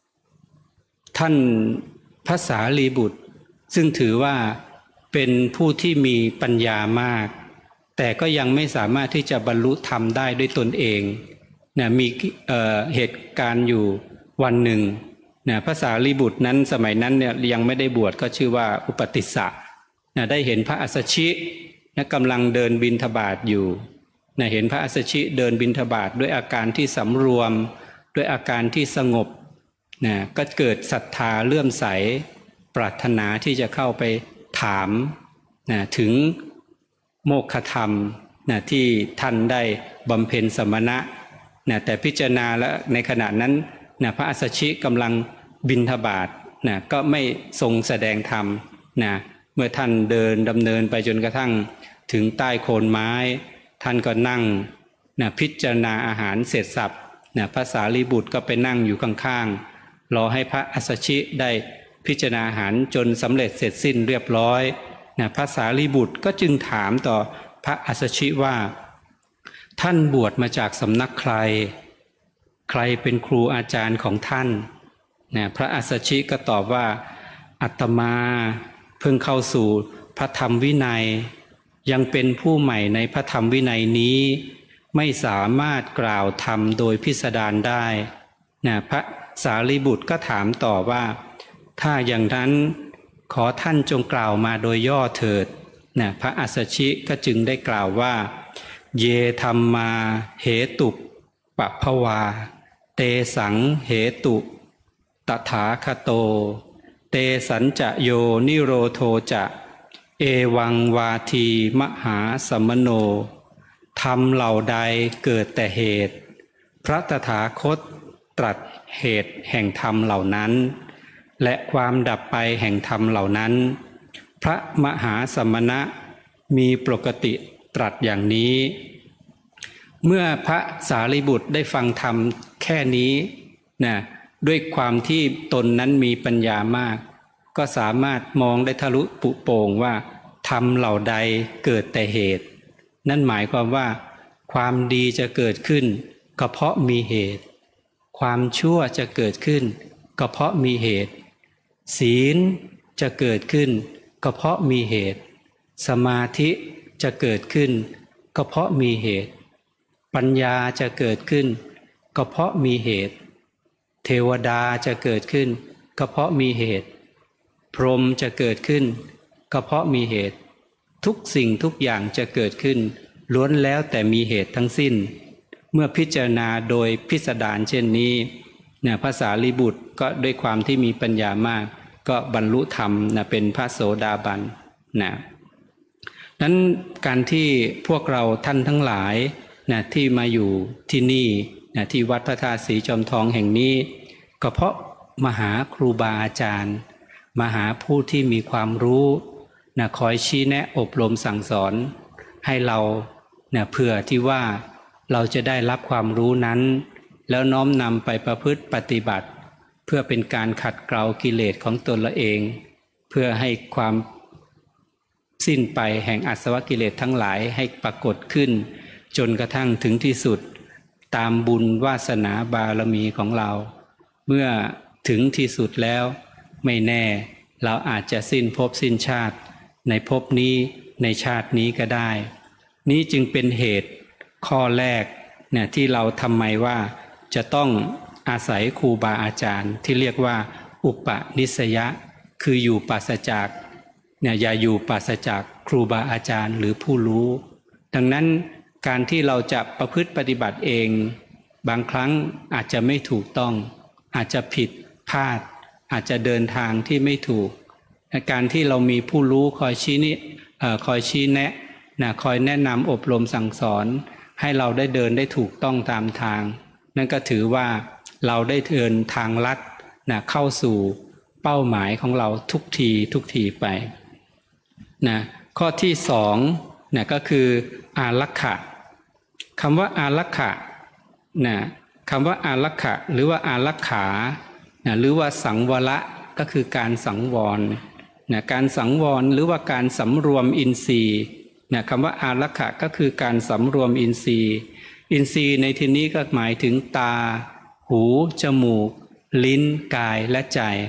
ท่านพระสารีบุตรซึ่งถือว่าเป็นผู้ที่มีปัญญามากแต่ก็ยังไม่สามารถที่จะบรรลุธรรมได้ด้วยตนเองนะมีเหตุการณ์อยู่วันหนึ่งนะพระสารีบุตรนั้นสมัยนั้นเนี่ยยังไม่ได้บวชก็ชื่อว่าอุปติสสะนะได้เห็นพระอัสสชินะกำลังเดินบิณฑบาตอยู่นะเห็นพระอัสสชิเดินบิณฑบาตด้วยอาการที่สำรวมด้วยอาการที่สงบนะก็เกิดศรัทธาเลื่อมใสปรารถนาที่จะเข้าไปถามนะถึงโมฆะธรรมนะที่ท่านได้บำเพ็ญสมณะนะแต่พิจารณาแล้วในขณะนั้นนะพระอัสสชิกำลังบิณฑบาตนะก็ไม่ทรงแสดงธรรมนะเมื่อท่านเดินดำเนินไปจนกระทั่งถึงใต้โคนไม้ท่านก็นั่งนะพิจารณาอาหารเสร็จสับนะพระสารีบุตรก็ไปนั่งอยู่ข้างๆรอให้พระอัสสชิได้พิจารณาอาหารจนสำเร็จเสร็จสิ้นเรียบร้อยนะพระสารีบุตรก็จึงถามต่อพระอัสสชิว่าท่านบวชมาจากสำนักใครใครเป็นครูอาจารย์ของท่านนะพระอัสสชิก็ตอบว่าอาตมาเพิ่งเข้าสู่พระธรรมวินัยยังเป็นผู้ใหม่ในพระธรรมวินัยนี้ไม่สามารถกล่าวธรรมโดยพิสดารได้นะพระสารีบุตรก็ถามต่อว่าถ้าอย่างนั้นขอท่านจงกล่าวมาโดยย่อเถิดนะพระอัสสชิก็จึงได้กล่าวว่าเยธัมมาเหตุปะภวาเตสังเหตุตถาคโตเตสัญจะโยนิโรโทจะเอวังวาทีมหาสัมมโนธรรมเหล่าใดเกิดแต่เหตุพระตถาคตตรัสเหตุแห่งธรรมเหล่านั้นและความดับไปแห่งธรรมเหล่านั้นพระมหาสัมมณะมีปกติตรัสอย่างนี้เมื่อพระสารีบุตรได้ฟังธรรมแค่นี้นะด้วยความที่ตนนั้นมีปัญญามากก็สามารถมองได้ทะลุปุโป่งว่าธรรมเหล่าใดเกิดแต่เหตุนั่นหมายความว่าความดีจะเกิดขึ้นก็เพราะมีเหตุความชั่วจะเกิดขึ้นก็เพราะมีเหตุศีลจะเกิดขึ้นก็เพราะมีเหตุสมาธิจะเกิดขึ้นก็เพราะมีเหตุปัญญาจะเกิดขึ้นก็เพราะมีเหตุเทวดาจะเกิดขึ้นก็เพราะมีเหตุพรหมจะเกิดขึ้นก็เพราะมีเหตุทุกสิ่งทุกอย่างจะเกิดขึ้นล้วนแล้วแต่มีเหตุทั้งสิ้นเมื่อพิจารณาโดยพิสดารเช่นนี้พระสารีบุตรก็ด้วยความที่มีปัญญามากก็บรรลุธรรมเป็นพระโสดาบันนั้นการที่พวกเราท่านทั้งหลายที่มาอยู่ที่นี่ที่วัดพระธาตุศรีจอมทองแห่งนี้ก็เพราะมาหาครูบาอาจารย์มาหาผู้ที่มีความรู้คอยชี้แนะอบรมสั่งสอนให้เราเพื่อที่ว่าเราจะได้รับความรู้นั้นแล้วน้อมนำไปประพฤติปฏิบัติเพื่อเป็นการขัดเกลากิเลสของตนละเองเพื่อให้ความสิ้นไปแห่งอาสวะกิเลสทั้งหลายให้ปรากฏขึ้นจนกระทั่งถึงที่สุดตามบุญวาสนาบารมีของเราเมื่อถึงที่สุดแล้วไม่แน่เราอาจจะสิ้นภพสิ้นชาติในภพนี้ในชาตินี้ก็ได้นี้จึงเป็นเหตุข้อแรกที่เราทำไมว่าจะต้องอาศัยครูบาอาจารย์ที่เรียกว่าอุปนิสยะคืออยู่ปราศจากอย่าอยู่ปราศจากครูบาอาจารย์หรือผู้รู้ดังนั้นการที่เราจะประพฤติปฏิบัติเองบางครั้งอาจจะไม่ถูกต้องอาจจะผิดพลาดอาจจะเดินทางที่ไม่ถูกการที่เรามีผู้รู้คอยชี้แนะคอยแนะนำอบรมสั่งสอนให้เราได้เดินได้ถูกต้องตามทางนั่นก็ถือว่าเราได้เดินทางลัดเข้าสู่เป้าหมายของเราทุกทีไปข้อที่สองก็คืออารักขะคำว่าอารักขะคำว่าอารักขะหรือว่าอารักขาหรือว่าสังวรก็คือการสังวรการสังวรหรือว่าการสำรวมอินทรีย์คำว่าอารักขะก็คือการสำรวมอินทรีย์อินทรีย์ในที่นี้ก็หมายถึงตาหูจมูกลิ้นกายและใจ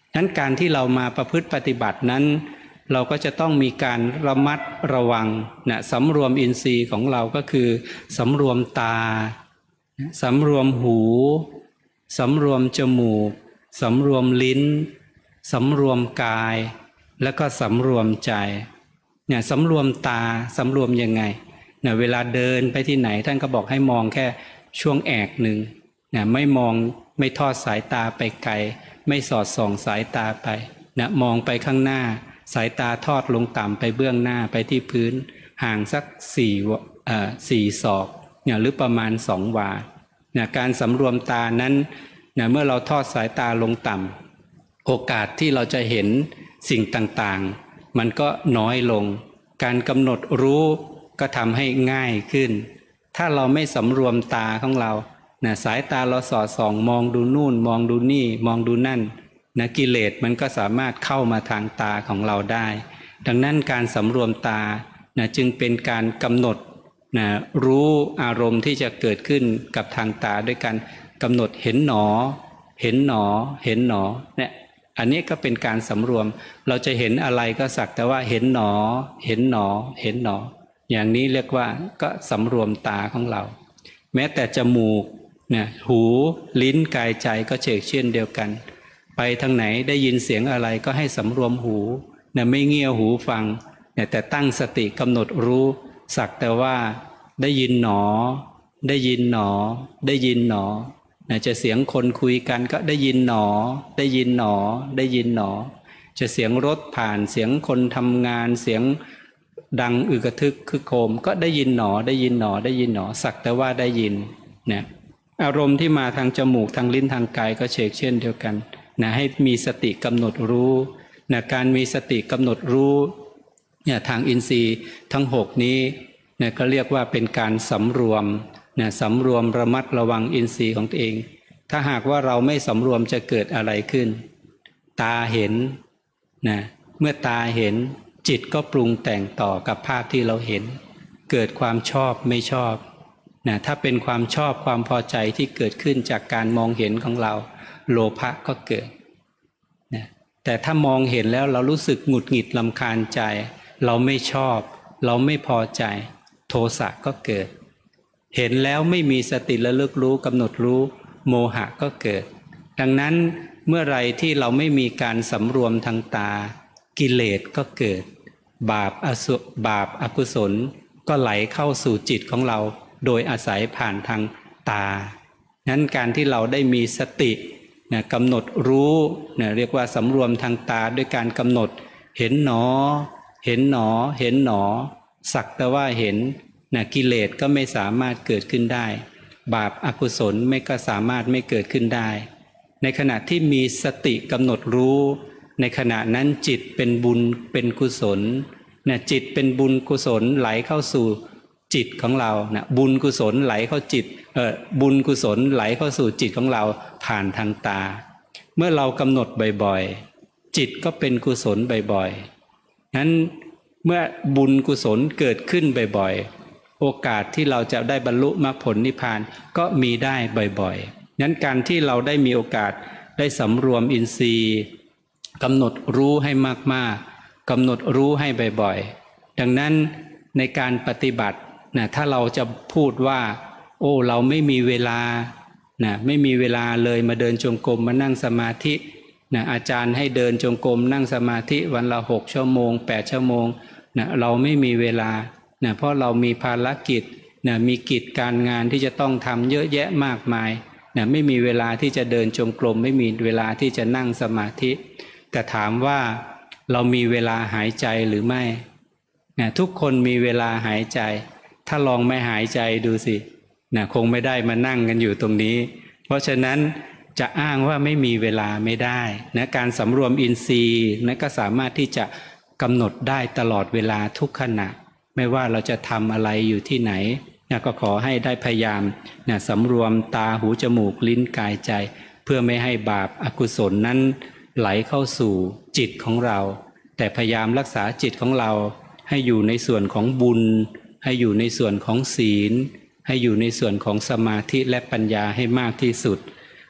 นั้นการที่เรามาประพฤติปฏิบัตินั้นเราก็จะต้องมีการระมัดระวังนะสำรวมอินทรีย์ของเราก็คือสำรวมตาสำรวมหูสำรวมจมูกสำรวมลิ้นสำรวมกายแล้วก็สำรวมใจเนี่ยสำรวมตาสำรวมยังไงเนี่ยเวลาเดินไปที่ไหนท่านก็บอกให้มองแค่ช่วงแอกหนึ่งเนี่ยไม่มองไม่ทอดสายตาไปไกลไม่สอดส่องสายตาไปนะมองไปข้างหน้าสายตาทอดลงต่ำไปเบื้องหน้าไปที่พื้นห่างสัก4 ศอกเนี่ยหรือประมาณ2 วาเนี่ยการสำรวมตานั้นเนี่ยเมื่อเราทอดสายตาลงต่ำโอกาสที่เราจะเห็นสิ่งต่างๆมันก็น้อยลงการกำหนดรู้ก็ทำให้ง่ายขึ้นถ้าเราไม่สำรวมตาของเรานะสายตาเราสอดส่องมองดูนู่นมองดูนี่มองดูนั่นนะกิเลสมันก็สามารถเข้ามาทางตาของเราได้ดังนั้นการสำรวมตานะจึงเป็นการกำหนดนะรู้อารมณ์ที่จะเกิดขึ้นกับทางตาด้วยการกำหนดเห็นหนอเห็นหนอเห็นหนอเนี่ยอันนี้ก็เป็นการสำรวมเราจะเห็นอะไรก็สักแต่ว่าเห็นหนอเห็นหนอเห็นหนออย่างนี้เรียกว่าก็สำรวมตาของเราแม้แต่จมูกเนี่ยหูลิ้นกายใจก็เช่นเดียวกันไปทางไหนได้ยินเสียงอะไรก็ให้สำรวมหูเนี่ยไม่เงี่ยหูฟังเนี่ยแต่ตั้งสติกำหนดรู้สักแต่ว่าได้ยินหนอได้ยินหนอได้ยินหนอเนี่ยจะเสียงคนคุยกันก็ได้ยินหนอได้ยินหนอได้ยินหนอจะเสียงรถผ่านเสียงคนทำงานเสียงดังอึกระทึกคึกโครมก็ได้ยินหนอได้ยินหนอได้ยินหนอสักแต่ว่าได้ยินเนี่ยอารมณ์ที่มาทางจมูกทางลิ้นทางกายก็เช่นเดียวกันนะให้มีสติกำหนดรู้นะการมีสติกำหนดรู้เนี่ยทางอินทรีย์ทั้ง6นี้เนี่ยก็เรียกว่าเป็นการสำรวมนะสำรวมระมัดระวังอินทรีย์ของตัวเองถ้าหากว่าเราไม่สำรวมจะเกิดอะไรขึ้นตาเห็นนะเมื่อตาเห็นจิตก็ปรุงแต่งต่อกับภาพที่เราเห็นเกิดความชอบไม่ชอบนะถ้าเป็นความชอบความพอใจที่เกิดขึ้นจากการมองเห็นของเราโลภะก็เกิดนะแต่ถ้ามองเห็นแล้วเรารู้สึกหงุดหงิดรำคาญใจเราไม่ชอบเราไม่พอใจโทสะก็เกิดเห็นแล้วไม่มีสติระลึกรู้กำหนดรู้โมหะก็เกิดดังนั้นเมื่อไรที่เราไม่มีการสำรวมทางตากิเลสก็เกิดบาปอกุศลก็ไหลเข้าสู่จิตของเราโดยอาศัยผ่านทางตานั้นการที่เราได้มีสตินะกำหนดรู้นะเรียกว่าสำรวมทางตาด้วยการกำหนดเห็นหนอเห็นหนอเห็นหนอสักแต่ว่าเห็นนะกิเลสก็ไม่สามารถเกิดขึ้นได้บาปอกุศลก็สามารถไม่เกิดขึ้นได้ในขณะที่มีสติกำหนดรู้ในขณะนั้นจิตเป็นบุญเป็นกุศลนะจิตเป็นบุญกุศลไหลเข้าสู่จิตของเรานะบุญกุศลไหลเข้าจิตบุญกุศลไหลเข้าสู่จิตของเราผ่านทางตาเมื่อเรากำหนดบ่อยๆจิตก็เป็นกุศลบ่อยๆนั้นเมื่อบุญกุศลเกิดขึ้นบ่อยๆโอกาสที่เราจะได้บรรลุมรรคผลนิพพานก็มีได้บ่อยๆนั้นการที่เราได้มีโอกาสได้สำรวมอินทรีย์กำหนดรู้ให้มากๆกำหนดรู้ให้บ่อยๆดังนั้นในการปฏิบัตินะถ้าเราจะพูดว่าโอ้เราไม่มีเวลานะไม่มีเวลาเลยมาเดินจงกรมมานั่งสมาธินะอาจารย์ให้เดินจงกรมนั่งสมาธิวันละ6 ชั่วโมง8 ชั่วโมงนะเราไม่มีเวลานะเพราะเรามีภารกิจนะมีกิจการงานที่จะต้องทำเยอะแยะมากมายนะไม่มีเวลาที่จะเดินจงกรมไม่มีเวลาที่จะนั่งสมาธิแต่ถามว่าเรามีเวลาหายใจหรือไม่นะทุกคนมีเวลาหายใจถ้าลองไม่หายใจดูสินะคงไม่ได้มานั่งกันอยู่ตรงนี้เพราะฉะนั้นจะอ้างว่าไม่มีเวลาไม่ได้นะการสำรวมอินทรีย์นะก็สามารถที่จะกำหนดได้ตลอดเวลาทุกขณะไม่ว่าเราจะทำอะไรอยู่ที่ไหนนะก็ขอให้ได้พยายามนะสำรวมตาหูจมูกลิ้นกายใจเพื่อไม่ให้บาปอกุศลนั้นไหลเข้าสู่จิตของเราแต่พยายามรักษาจิตของเราให้อยู่ในส่วนของบุญให้อยู่ในส่วนของศีลให้อยู่ในส่วนของสมาธิและปัญญาให้มากที่สุด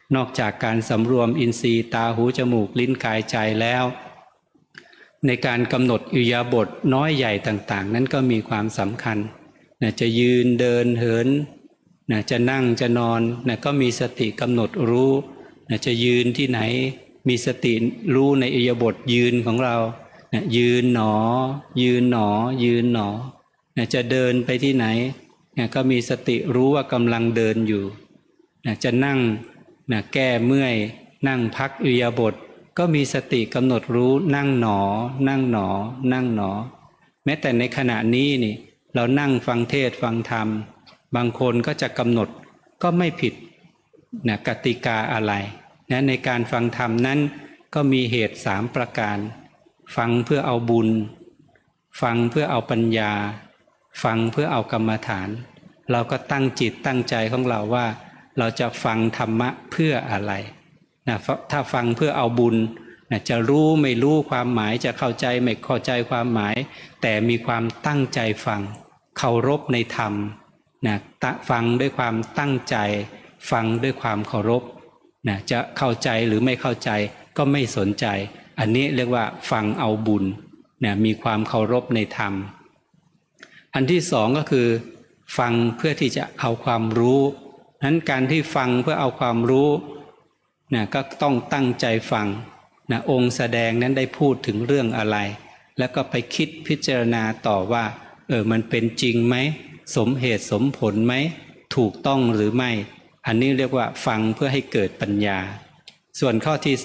นอกจากการสำรวมอินทรีย์ตาหูจมูกลิ้นกายใจแล้วในการกำหนดอิริยาบถน้อยใหญ่ต่างๆนั้นก็มีความสำคัญจะยืนเดินเหินจะนั่งจะนอนก็มีสติกำหนดรู้จะยืนที่ไหนมีสติรู้ในอิริยาบถยืนของเรายืนหนอยืนหนอยืนหนอจะเดินไปที่ไหนก็มีสติรู้ว่ากำลังเดินอยู่จะนั่งแก้เมื่อยนั่งพักอิริยาบถก็มีสติกำหนดรู้นั่งหนอนั่งหนอนั่งหนอแม้แต่ในขณะนี้นี่เรานั่งฟังเทศฟังธรรมบางคนก็จะกำหนดก็ไม่ผิดกติกาอะไรในการฟังธรรมนั้นก็มีเหตุ3ประการฟังเพื่อเอาบุญฟังเพื่อเอาปัญญาฟังเพื่อเอากรรมฐานเราก็ตั้งจิตตั้งใจของเราว่าเราจะฟังธรรมะเพื่ออะไรถ้าฟังเพื่อเอาบุญจะรู้ไม่รู้ความหมายจะเข้าใจไม่เข้าใจความหมายแต่มีความตั้งใจฟังเคารพในธรรมฟังด้วยความตั้งใจฟังด้วยความเคารพจะเข้าใจหรือไม่เข้าใจก็ไม่สนใจอันนี้เรียกว่าฟังเอาบุญมีความเคารพในธรรมอันที่สองก็คือฟังเพื่อที่จะเอาความรู้นั้นการที่ฟังเพื่อเอาความรู้ก็ต้องตั้งใจฟังองค์แสดงนั้นได้พูดถึงเรื่องอะไรแล้วก็ไปคิดพิจารณาต่อว่ามันเป็นจริงไหมสมเหตุสมผลไหมถูกต้องหรือไม่อันนี้เรียกว่าฟังเพื่อให้เกิดปัญญาส่วนข้อที่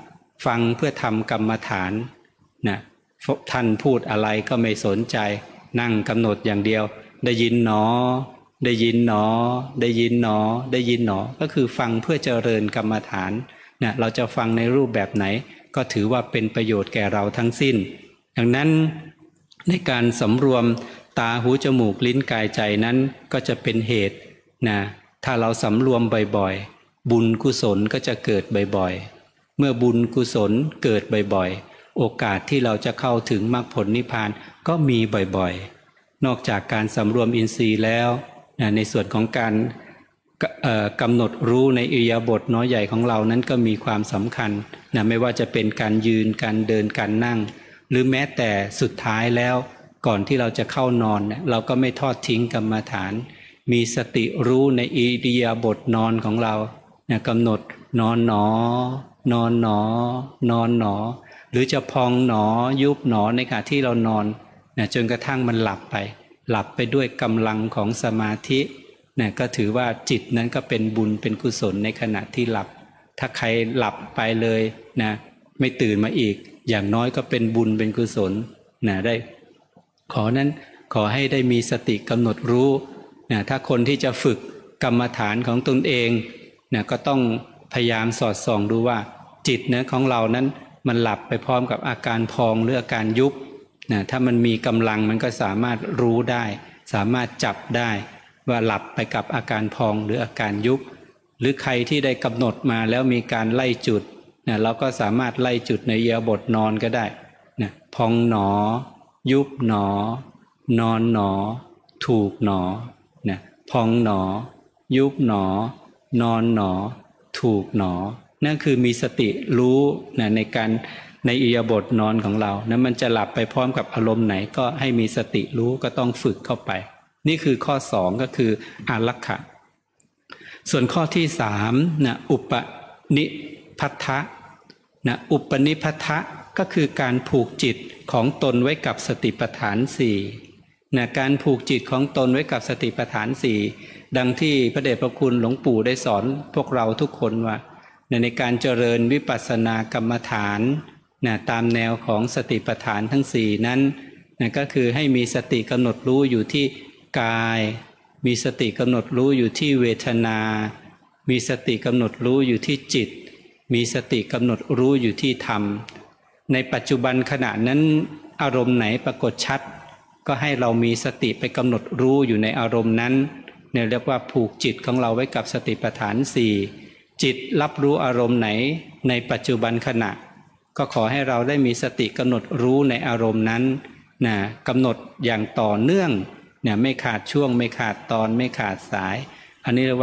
3ฟังเพื่อทำกรรมฐานท่านพูดอะไรก็ไม่สนใจนั่งกำหนดอย่างเดียวได้ยินหนอได้ยินหนอได้ยินหนอได้ยินหนอก็คือฟังเพื่อเจริญกรรมฐานเราจะฟังในรูปแบบไหนก็ถือว่าเป็นประโยชน์แก่เราทั้งสิ้นดังนั้นในการสำรวมตาหูจมูกลิ้นกายใจนั้นก็จะเป็นเหตุถ้าเราสำรวมบ่อยๆบุญกุศลก็จะเกิดบ่อยๆเมื่อบุญกุศลเกิดบ่อยๆโอกาสที่เราจะเข้าถึงมรรคผลนิพพานก็มีบ่อยๆนอกจากการสำรวมอินทรีย์แล้วในส่วนของการกำหนดรู้ในอิริยาบถน้อยใหญ่ของเรานั้นก็มีความสำคัญไม่ว่าจะเป็นการยืนการเดินการนั่งหรือแม้แต่สุดท้ายแล้วก่อนที่เราจะเข้านอนเราก็ไม่ทอดทิ้งกรรมฐานมีสติรู้ในอิริยาบถนอนของเรากำหนดนอนหนอนอนหนอนอนหนอหรือจะพองหนอยุบหนอในขณะที่เรานอนจนกระทั่งมันหลับไปด้วยกำลังของสมาธิก็ถือว่าจิตนั้นก็เป็นบุญเป็นกุศลในขณะที่หลับถ้าใครหลับไปเลยไม่ตื่นมาอีกอย่างน้อยก็เป็นบุญเป็นกุศลได้ขอให้ได้มีสติกำหนดรู้ถ้าคนที่จะฝึกกรรมฐานของตนเองก็ต้องพยายามสอดส่องดูว่าจิตของเรานั้นมันหลับไปพร้อมกับอาการพองหรืออาการยุบถ้ามันมีกำลังมันก็สามารถรู้ได้สามารถจับได้ว่าหลับไปกับอาการพองหรืออาการยุบหรือใครที่ได้กำหนดมาแล้วมีการไล่จุดเราก็สามารถไล่จุดในอิริยาบถนอนก็ได้พองหนอยุบหนอนอนหนอถูกหนอพองหนอยุบหนอนอนหนอถูกหนอนั่นคือมีสติรู้ในอิริยาบถนอนของเรามันจะหลับไปพร้อมกับอารมณ์ไหนก็ให้มีสติรู้ก็ต้องฝึกเข้าไปนี่คือข้อ2ก็คืออารักขะส่วนข้อที่3อุปนิพัทธะอุปนิพัทธะก็คือการผูกจิตของตนไว้กับสติปัฏฐาน4การผูกจิตของตนไว้กับสติปัฏฐาน4ดังที่พระเดชพระคุณหลวงปู่ได้สอนพวกเราทุกคนว่าในการเจริญวิปัสสนากรรมฐานตามแนวของสติปัฏฐานทั้ง4นั้นก็คือให้มีสติกำหนดรู้อยู่ที่กายมีสติกำหนดรู้อยู่ที่เวทนามีสติกำหนดรู้อยู่ที่จิตมีสติกำหนดรู้อยู่ที่ธรรมในปัจจุบันขณะนั้นอารมณ์ไหนปรากฏชัดก็ให้เรามีสติไปกำหนดรู้อยู่ในอารมณ์นั้นเรียกว่าผูกจิตของเราไว้กับสติปัฏฐาน4จิตรับรู้อารมณ์ไหนในปัจจุบันขณะก็ขอให้เราได้มีสติกำหนดรู้ในอารมณ์นั้นกำหนดอย่างต่อเนื่องไม่ขาดช่วงไม่ขาดตอนไม่ขาดสายอันนี้เรียกว่า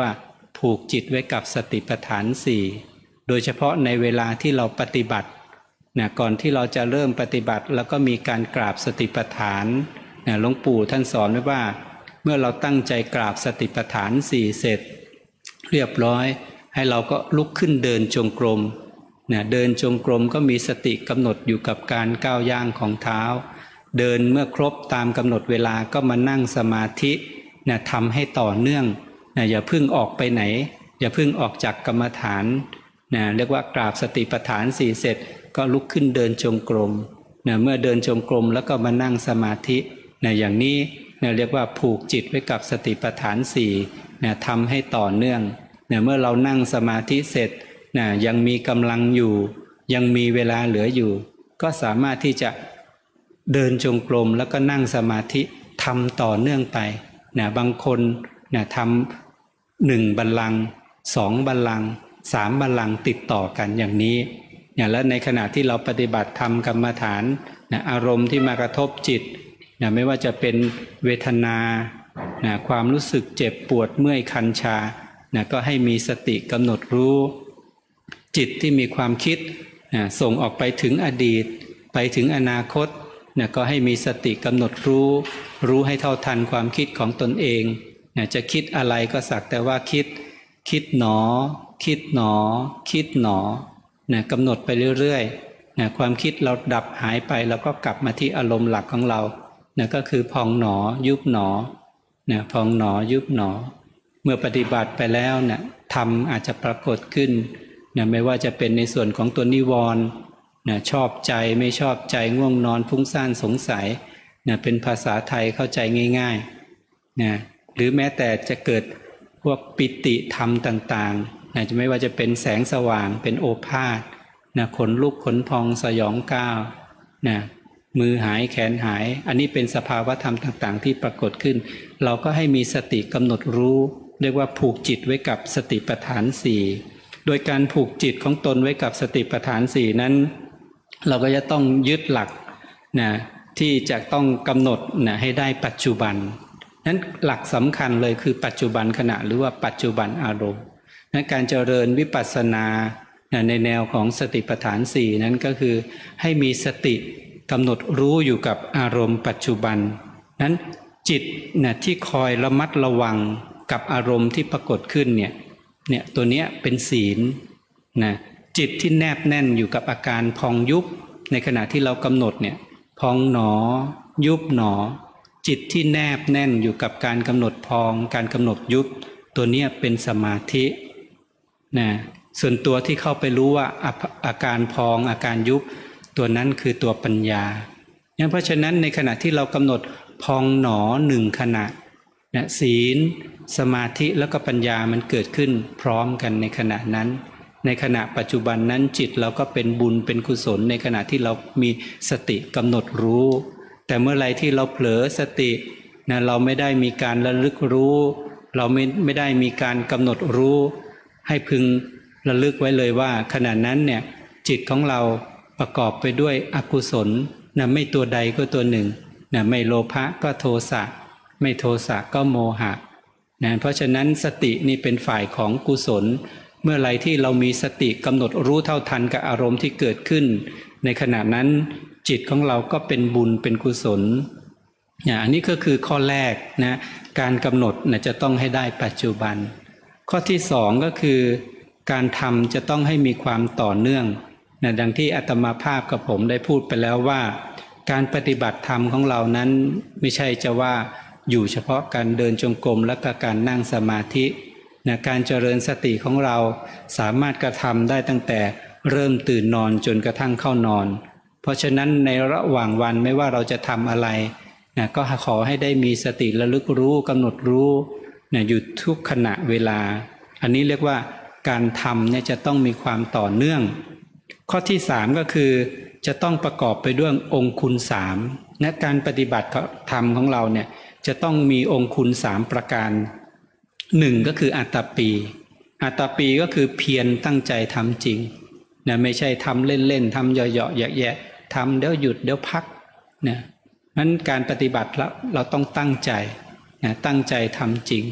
ผูกจิตไว้กับสติปัฏฐานสี่โดยเฉพาะในเวลาที่เราปฏิบัติก่อนที่เราจะเริ่มปฏิบัติแล้วก็มีการกราบสติปัฏฐานหลวงปู่ท่านสอนไว้ว่าเมื่อเราตั้งใจกราบสติปัฏฐานสี่เสร็จเรียบร้อยให้เราก็ลุกขึ้นเดินจงกรมเดินจงกรมก็มีสติกำหนดอยู่กับการก้าวย่างของเท้าเดินเมื่อครบตามกำหนดเวลาก็มานั่งสมาธิทำให้ต่อเนื่องอย่าเพิ่งออกไปไหนอย่าเพิ่งออกจากกรรมฐานเรียกว่ากราบสติปัฏฐานสี่เสร็จก็ลุกขึ้นเดินจงกรมเมื่อเดินจงกรมแล้วก็มานั่งสมาธิอย่างนี้เรียกว่าผูกจิตไว้กับสติปัฏฐานสี่ทำให้ต่อเนื่องเมื่อเรานั่งสมาธิเสร็จยังมีกำลังอยู่ยังมีเวลาเหลืออยู่ก็สามารถที่จะเดินจงกรมแล้วก็นั่งสมาธิทำต่อเนื่องไปบางคนทำ1บัลลังก์2บัลลังก์3บัลลังก์ติดต่อกันอย่างนี้แล้วในขณะที่เราปฏิบัติธรรมกรรมฐานอารมณ์ที่มากระทบจิตไม่ว่าจะเป็นเวทนาความรู้สึกเจ็บปวดเมื่อยคันชาก็ให้มีสติกำหนดรู้จิตที่มีความคิดส่งออกไปถึงอดีตไปถึงอนาคตก็ให้มีสติกำหนดรู้ให้เท่าทันความคิดของตนเองจะคิดอะไรก็สักแต่ว่าคิดหนอคิดหนอคิดหนอกำหนดไปเรื่อยๆความคิดเราดับหายไปแล้วก็กลับมาที่อารมณ์หลักของเราก็คือพองหนอยุบหนอพองหนอยุบหนอเมื่อปฏิบัติไปแล้วธรรมอาจจะปรากฏขึ้นไม่ว่าจะเป็นในส่วนของตัวนิวรณ์ชอบใจไม่ชอบใจง่วงนอนฟุ้งซ่านสงสัยเป็นภาษาไทยเข้าใจง่ายๆหรือแม้แต่จะเกิดพวกปิติธรรมต่างๆจะไม่ว่าจะเป็นแสงสว่างเป็นโอภาสขนลุกขนพองสยองก้าวมือหายแขนหายอันนี้เป็นสภาวะธรรมต่างๆที่ปรากฏขึ้นเราก็ให้มีสติกำหนดรู้เรียกว่าผูกจิตไว้กับสติปัฏฐานสี่โดยการผูกจิตของตนไว้กับสติปัฏฐานสี่นั้นเราก็จะต้องยึดหลักที่จะต้องกำหนดให้ได้ปัจจุบันนั้นหลักสำคัญเลยคือปัจจุบันขณะหรือว่าปัจจุบันอารมณ์นั้นการเจริญวิปัสสนาในแนวของสติปัฏฐานสี่นั้นก็คือให้มีสติกำหนดรู้อยู่กับอารมณ์ปัจจุบันนั้นจิตที่คอยระมัดระวังกับอารมณ์ที่ปรากฏขึ้นเนี่ยตัวเนี้ยเป็นศีลจิตที่แนบแน่นอยู่กับอาการพองยุบในขณะที่เรากำหนดพองหนอยุบหนอจิตที่แนบแน่นอยู่กับการกำหนดพองการกำหนดยุบตัวเนี้ยเป็นสมาธิส่วนตัวที่เข้าไปรู้ว่าอาการพองอาการยุบตัวนั้นคือตัวปัญญาเพราะฉะนั้นในขณะที่เรากำหนดพองหนอหนึ่งขณะศีลสมาธิแล้วก็ปัญญามันเกิดขึ้นพร้อมกันในขณะนั้นในขณะปัจจุบันนั้นจิตเราก็เป็นบุญเป็นกุศลในขณะที่เรามีสติกำหนดรู้แต่เมื่อไรที่เราเผลอสติเราไม่ได้มีการระลึกรู้เราไม่ได้มีการกำหนดรู้ให้พึงระลึกไว้เลยว่าขณะนั้นจิตของเราประกอบไปด้วยอกุศลไม่ตัวใดก็ตัวหนึ่งไม่โลภะก็โทสะไม่โทสะก็โมหะเพราะฉะนั้นสตินี่เป็นฝ่ายของกุศลเมื่อไรที่เรามีสติกำหนดรู้เท่าทันกับอารมณ์ที่เกิดขึ้นในขณะนั้นจิตของเราก็เป็นบุญเป็นกุศลอันนี้ก็คือข้อแรกการกำหนดจะต้องให้ได้ปัจจุบันข้อที่สองก็คือการทำจะต้องให้มีความต่อเนื่องดังที่อาตมาภาพกับผมได้พูดไปแล้วว่าการปฏิบัติธรรมของเรานั้นไม่ใช่จะว่าอยู่เฉพาะการเดินจงกรมและการนั่งสมาธิการเจริญสติของเราสามารถกระทำได้ตั้งแต่เริ่มตื่นนอนจนกระทั่งเข้านอนเพราะฉะนั้นในระหว่างวันไม่ว่าเราจะทำอะไรก็ขอให้ได้มีสติระลึกรู้กำหนดรู้อยู่ทุกขณะเวลาอันนี้เรียกว่าการทำจะต้องมีความต่อเนื่องข้อที่สามก็คือจะต้องประกอบไปด้วยองค์คุณสามการปฏิบัติธรรมของเราจะต้องมีองค์คุณสามประการหนึ่งก็คืออัตตปีอัตตปีก็คือเพียรตั้งใจทำจริงไม่ใช่ทำเล่นๆทำเหยาะๆแยะๆทำเดี๋ยวหยุดเดี๋ยวพักนั้นการปฏิบัติเราต้องตั้งใจตั้งใจทำจริง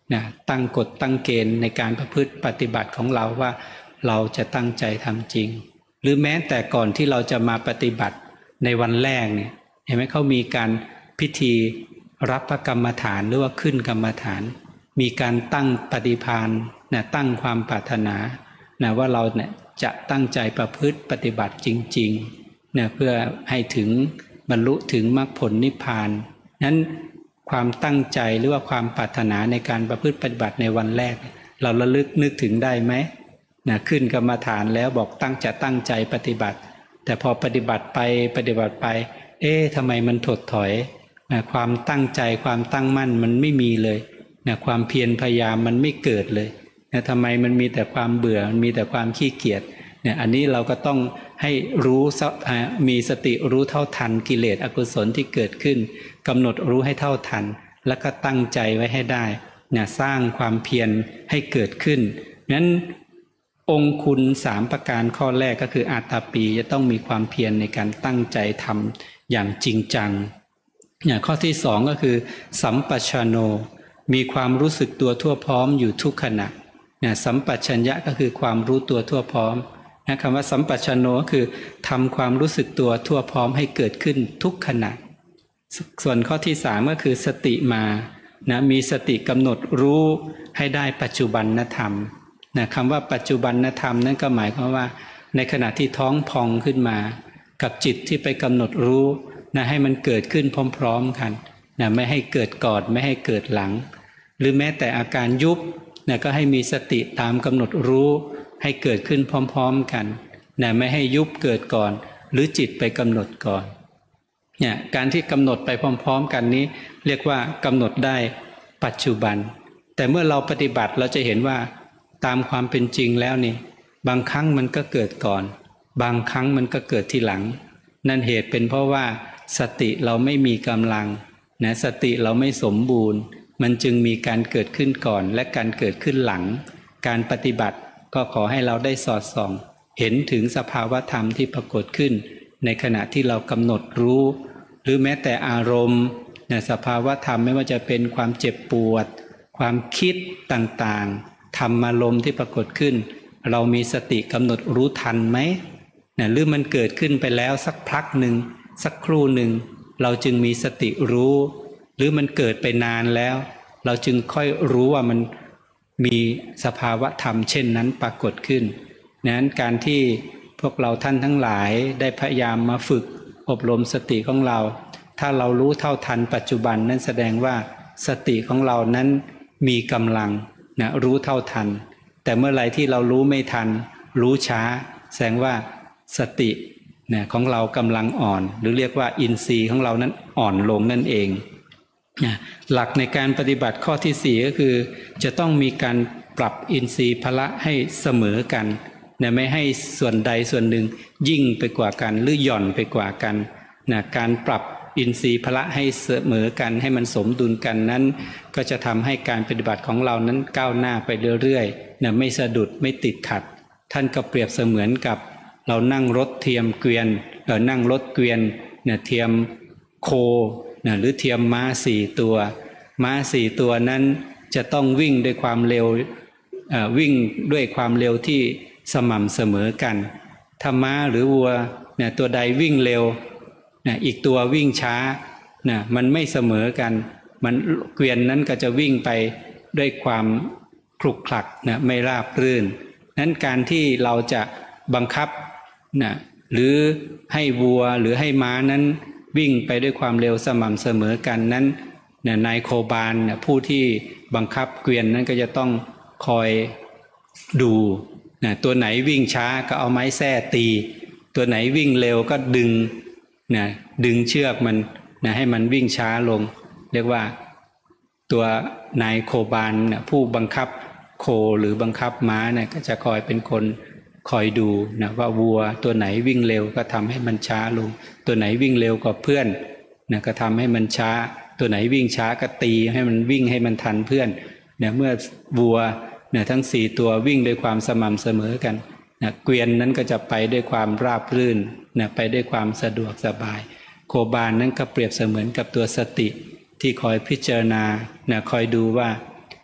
นะตั้งกฎตั้งเกณฑ์ในการประพฤติปฏิบัติของเราว่าเราจะตั้งใจทำจริงหรือแม้แต่ก่อนที่เราจะมาปฏิบัติในวันแรกเนี่ยเห็นไหมเขามีการพิธีรับพระกรรมฐานหรือว่าขึ้นกรรมฐานมีการตั้งปฏิภาณนะตั้งความปรารถนานะว่าเราเนี่ยจะตั้งใจประพฤติปฏิบัติจริงๆนะเพื่อให้ถึงบรรลุถึงมรรคผลนิพพานนั้นความตั้งใจหรือว่าความปรารถนาในการประพฤติปฏิบัติในวันแรกเราระลึกนึกถึงได้ไหมนะขึ้นกรรมฐานแล้วบอกตั้งใจปฏิบัติแต่พอปฏิบัติไปทำไมมันถดถอยนะความตั้งใจความตั้งมั่นมันไม่มีเลยนะความเพียรพยายามมันไม่เกิดเลยนะทำไมมันมีแต่ความเบื่อมันมีแต่ความขี้เกียจเนี่ยอันนี้เราก็ต้องให้รู้มีสติรู้เท่าทันกิเลสอกุศลที่เกิดขึ้นกำหนดรู้ให้เท่าทันแล้วก็ตั้งใจไว้ให้ได้เนี่ยสร้างความเพียรให้เกิดขึ้นนั้นองค์คุณ3ประการข้อแรกก็คืออาตาปีจะต้องมีความเพียรในการตั้งใจทำอย่างจริงจังเนี่ยข้อที่2ก็คือสัมปชัญโนมีความรู้สึกตัวทั่วพร้อมอยู่ทุกขณะเนี่ยสัมปชัญญะก็คือความรู้ตัวทั่วพร้อมนะคำว่าสัมปชัญโนก็คือทำความรู้สึกตัวทั่วพร้อมให้เกิดขึ้นทุกขณะส่วนข้อที่3ก็คือสติมานะมีสติกำหนดรู้ให้ได้ปัจจุบันธรรมนะคำว่าปัจจุบันธรรมนั่นก็หมายความว่าในขณะที่ท้องพองขึ้นมากับจิตที่ไปกำหนดรู้นะให้มันเกิดขึ้นพร้อมๆกันนะไม่ให้เกิดก่อนไม่ให้เกิดหลังหรือแม้แต่อาการยุบนะก็ให้มีสติตามกำหนดรู้ให้เกิดขึ้นพร้อมๆกันนะไม่ให้ยุบเกิดก่อนหรือจิตไปกำหนดก่อนเนี่ยการที่กำหนดไปพร้อมๆกันนี้เรียกว่ากำหนดได้ปัจจุบันแต่เมื่อเราปฏิบัติเราจะเห็นว่าตามความเป็นจริงแล้วนี่บางครั้งมันก็เกิดก่อนบางครั้งมันก็เกิดทีหลังนั่นเหตุเป็นเพราะว่าสติเราไม่มีกำลังนะสติเราไม่สมบูรณ์มันจึงมีการเกิดขึ้นก่อนและการเกิดขึ้นหลังการปฏิบัติก็ขอให้เราได้สอดส่องเห็นถึงสภาวธรรมที่ปรากฏขึ้นในขณะที่เรากำหนดรู้หรือแม้แต่อารมณ์นะสภาวธรรมไม่ว่าจะเป็นความเจ็บปวดความคิดต่างๆธรรมารมณ์ที่ปรากฏขึ้นเรามีสติกำหนดรู้ทันไหมนะหรือมันเกิดขึ้นไปแล้วสักพักหนึ่งสักครู่หนึ่งเราจึงมีสติรู้หรือมันเกิดไปนานแล้วเราจึงค่อยรู้ว่ามันมีสภาวะธรรมเช่นนั้นปรากฏขึ้นนั้นการที่พวกเราท่านทั้งหลายได้พยายามมาฝึกอบรมสติของเราถ้าเรารู้เท่าทันปัจจุบันนั้นแสดงว่าสติของเรานั้นมีกำลังนะรู้เท่าทันแต่เมื่อไรที่เรารู้ไม่ทันรู้ช้าแสดงว่าสตินะของเรากำลังอ่อนหรือเรียกว่าอินทรีย์ของเรานั้นอ่อนลงนั่นเองหลักในการปฏิบัติข้อที่4ก็คือจะต้องมีการปรับอินทรีย์พละให้เสมอกันนะไม่ให้ส่วนใดส่วนหนึ่งยิ่งไปกว่ากันหรือหย่อนไปกว่ากันนะการปรับอินทรีย์พละให้เสมอกันให้มันสมดุลกันนั้นก็จะทำให้การปฏิบัติของเรานั้นก้าวหน้าไปเรื่อยๆนะไม่สะดุดไม่ติดขัดท่านก็เปรียบเสมือนกับเรานั่งรถเทียมเกวียนนั่งรถเกวียนเนี่ยเทียมโคหรือเทียมม้า4ตัวม้า4ตัวนั้นจะต้องวิ่งด้วยความเร็ววิ่งด้วยความเร็วที่สม่ำเสมอกันถ้าม้าหรือวัวเนี่ยตัวใดวิ่งเร็วเนี่ยอีกตัววิ่งช้าเนี่ยมันไม่เสมอกันมันเกวียนนั้นก็จะวิ่งไปด้วยความคลุกคลักนะไม่ราบรื่นนั้นการที่เราจะบังคับนะหรือให้วัวหรือให้ม้านั้นวิ่งไปด้วยความเร็วสม่ำเสมอกันนั้นนายโคบาลผู้ที่บังคับเกวียนนั้นก็จะต้องคอยดูตัวไหนวิ่งช้าก็เอาไม้แส้ตีตัวไหนวิ่งเร็วก็ดึงเชือกมันให้มันวิ่งช้าลงเรียกว่าตัวนายโคบาลผู้บังคับโคหรือบังคับม้าก็จะคอยเป็นคนคอยดูว่าวัวตัวไหนวิ่งเร็วก็ทำให้มันช้าลงตัวไหนวิ่งเร็วกว่าเพื่อนก็ทำให้มันช้าตัวไหนวิ่งช้าก็ตีให้มันวิ่งให้มันทันเพื่อนเมื่อวัวทั้ง4ตัววิ่งด้วยความสม่ำเสมอกันเกวียนนั้นก็จะไปด้วยความราบรื่นไปด้วยความสะดวกสบายโคบาลนั้นก็เปรียบเสมือนกับตัวสติที่คอยพิจารณาคอยดูว่า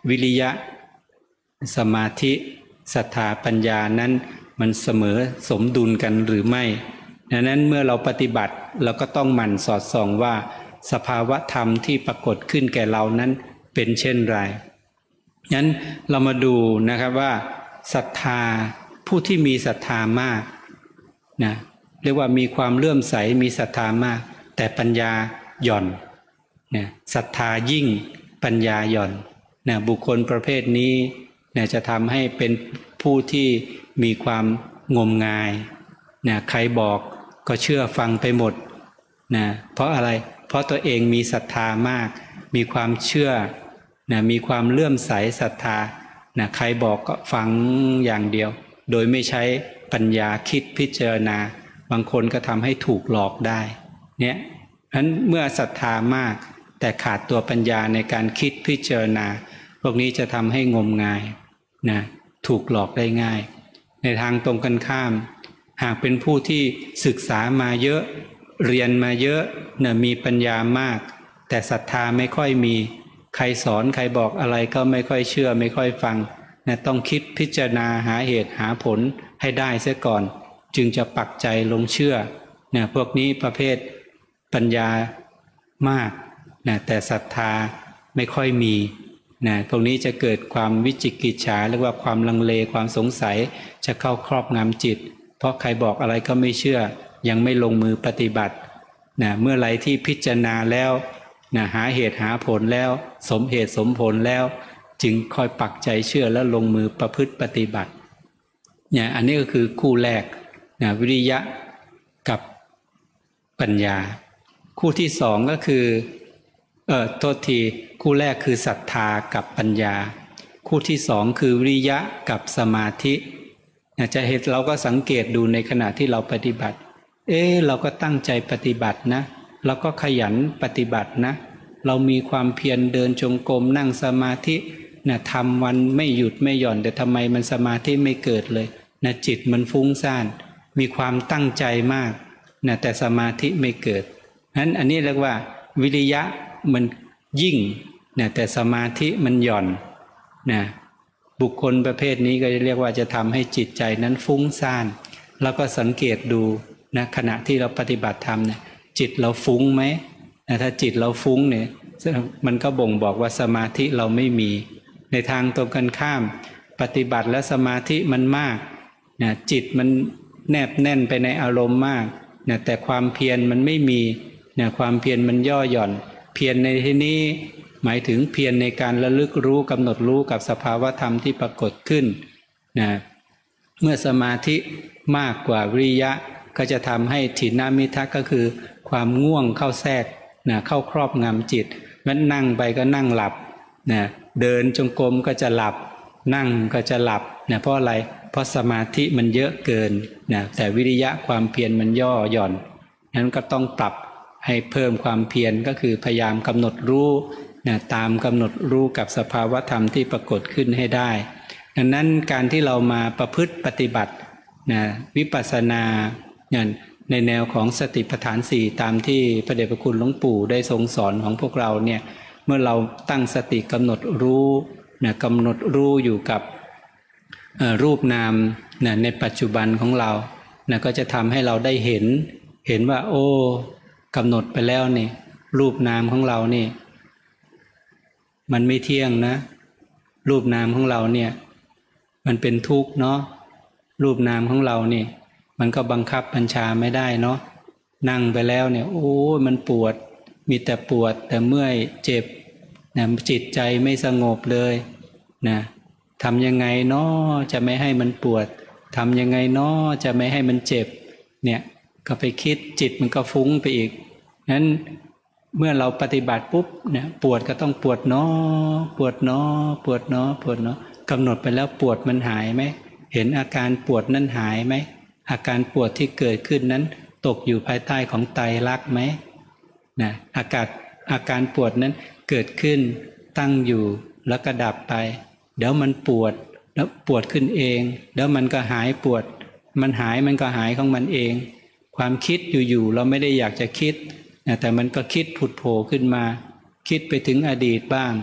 วิริยะสมาธิศรัทธาปัญญานั้นมันเสมอสมดุลกันหรือไม่ดังนั้นเมื่อเราปฏิบัติเราก็ต้องหมั่นสอดส่องว่าสภาวะธรรมที่ปรากฏขึ้นแก่เรานั้นเป็นเช่นไรงั้นเรามาดูนะครับว่าศรัทธาผู้ที่มีศรัทธามากนะเรียกว่ามีความเลื่อมใสมีศรัทธามากแต่ปัญญาหย่อนนะศรัทธายิ่งปัญญาหย่อนนะบุคคลประเภทนี้นะจะทำให้เป็นผู้ที่มีความงมงายนะใครบอกก็เชื่อฟังไปหมดนะเพราะอะไรเพราะตัวเองมีศรัทธามากมีความเชื่อนะมีความเลื่อมใสศรัทธานะใครบอกก็ฟังอย่างเดียวโดยไม่ใช้ปัญญาคิดพิจารณาบางคนก็ทำให้ถูกหลอกได้เนี่ยฉะนั้นเมื่อศรัทธามากแต่ขาดตัวปัญญาในการคิดพิจารณาพวกนี้จะทำให้งมงายนะถูกหลอกได้ง่ายในทางตรงกันข้ามหากเป็นผู้ที่ศึกษามาเยอะเรียนมาเยอะนะมีปัญญามากแต่ศรัทธาไม่ค่อยมีใครสอนใครบอกอะไรก็ไม่ค่อยเชื่อไม่ค่อยฟังนะต้องคิดพิจารณาหาเหตุหาผลให้ได้เสียก่อนจึงจะปักใจลงเชื่อนะพวกนี้ประเภทปัญญามากนะแต่ศรัทธาไม่ค่อยมีนะพวกนี้จะเกิดความวิจิกิจฉาเรียกว่าความลังเลความสงสัยจะเข้าครอบงำจิตเพราะใครบอกอะไรก็ไม่เชื่อยังไม่ลงมือปฏิบัตินะเมื่อไรที่พิจารณาแล้วนะหาเหตุหาผลแล้วสมเหตุสมผลแล้วจึงค่อยปักใจเชื่อแล้วลงมือประพฤติปฏิบัติเนี่ยอันนี้ก็คือคู่แรกนะวิริยะกับปัญญาคู่ที่สองก็คือโทษทีคู่แรกคือศรัทธากับปัญญาคู่ที่สองคือวิริยะกับสมาธิจะเห็นเราก็สังเกตดูในขณะที่เราปฏิบัติเราก็ตั้งใจปฏิบัตินะเราก็ขยันปฏิบัตินะเรามีความเพียรเดินจงกรมนั่งสมาธินะทำวันไม่หยุดไม่หย่อนแต่ทำไมมันสมาธิไม่เกิดเลยนะจิตมันฟุ้งซ่านมีความตั้งใจมากนะแต่สมาธิไม่เกิดนั้นอันนี้เรียกว่าวิริยะมันยิ่งนะแต่สมาธิมันหย่อนนะบุคคลประเภทนี้ก็จะเรียกว่าจะทำให้จิตใจนั้นฟุ้งซ่านแล้วก็สังเกตดูนะขณะที่เราปฏิบัติธรรมเนี่ยจิตเราฟุ้งไหมนะถ้าจิตเราฟุ้งเนี่ยมันก็บ่งบอกว่าสมาธิเราไม่มีในทางตรงกันข้ามปฏิบัติแล้วสมาธิมันมากนะจิตมันแนบแน่นไปในอารมณ์มากนะแต่ความเพียรมันไม่มีนะความเพียรมันย่อหย่อนเพียรในที่นี้หมายถึงเพียรในการระลึกรู้กำหนดรู้กับสภาวธรรมที่ปรากฏขึ้นนะเมื่อสมาธิมากกว่าวิริยะก็จะทำให้ถีนมิทะก็คือความง่วงเข้าแทรกนะเข้าครอบงำจิตมันนั่งไปก็นั่งหลับนะเดินจงกรมก็จะหลับนั่งก็จะหลับนะเพราะอะไรเพราะสมาธิมันเยอะเกินนะแต่วิริยะความเพียรมันย่อหย่อนนั้นก็ต้องปรับให้เพิ่มความเพียรก็คือพยายามกำหนดรู้นะตามกำหนดรู้กับสภาวธรรมที่ปรากฏขึ้นให้ได้ดังนั้นการที่เรามาประพฤติปฏิบัตินะวิปัสสนาในแนวของสติปัฏฐานสี่ตามที่พระเดชพระคุณหลวงปู่ได้ทรงสอนของพวกเราเนี่ยเมื่อเราตั้งสติกำหนดรู้นะกำหนดรู้อยู่กับรูปนามนะในปัจจุบันของเรานะก็จะทำให้เราได้เห็นว่าโอ้กำหนดไปแล้วนี่รูปนามของเรานี่มันไม่เที่ยงนะรูปนามของเราเนี่ยมันเป็นทุกข์เนาะรูปนามของเรานี่มันก็บังคับบัญชาไม่ได้เนาะนั่งไปแล้วเนี่ยโอ้มันปวดมีแต่ปวดแต่เมื่อยเจ็บนะจิตใจไม่สงบเลยนะทำยังไงเนาะจะไม่ให้มันปวดทำยังไงเนาะจะไม่ให้มันเจ็บเนี่ยก็ไปคิดจิตมันก็ฟุ้งไปอีกนั้นเมื่อเราปฏิบัติปุ๊บเนี่ยปวดก็ต้องปวดเนาะปวดเนาะปวดเนาะปวดเนาะกำหนดไปแล้วปวดมันหายไหมเห็นอาการปวดนั้นหายไหมอาการปวดที่เกิดขึ้นนั้นตกอยู่ภายใต้ของไตรลักษณ์ไหมนะอาการปวดนั้นเกิดขึ้นตั้งอยู่แล้วก็ดับไปเดี๋ยวมันปวดแล้วปวดขึ้นเองเดี๋ยวมันก็หายปวดมันหายมันก็หายของมันเองความคิดอยู่ๆเราไม่ได้อยากจะคิดแต่มันก็คิดผุดโผล่ขึ้นมาคิดไปถึงอดีตบ้าง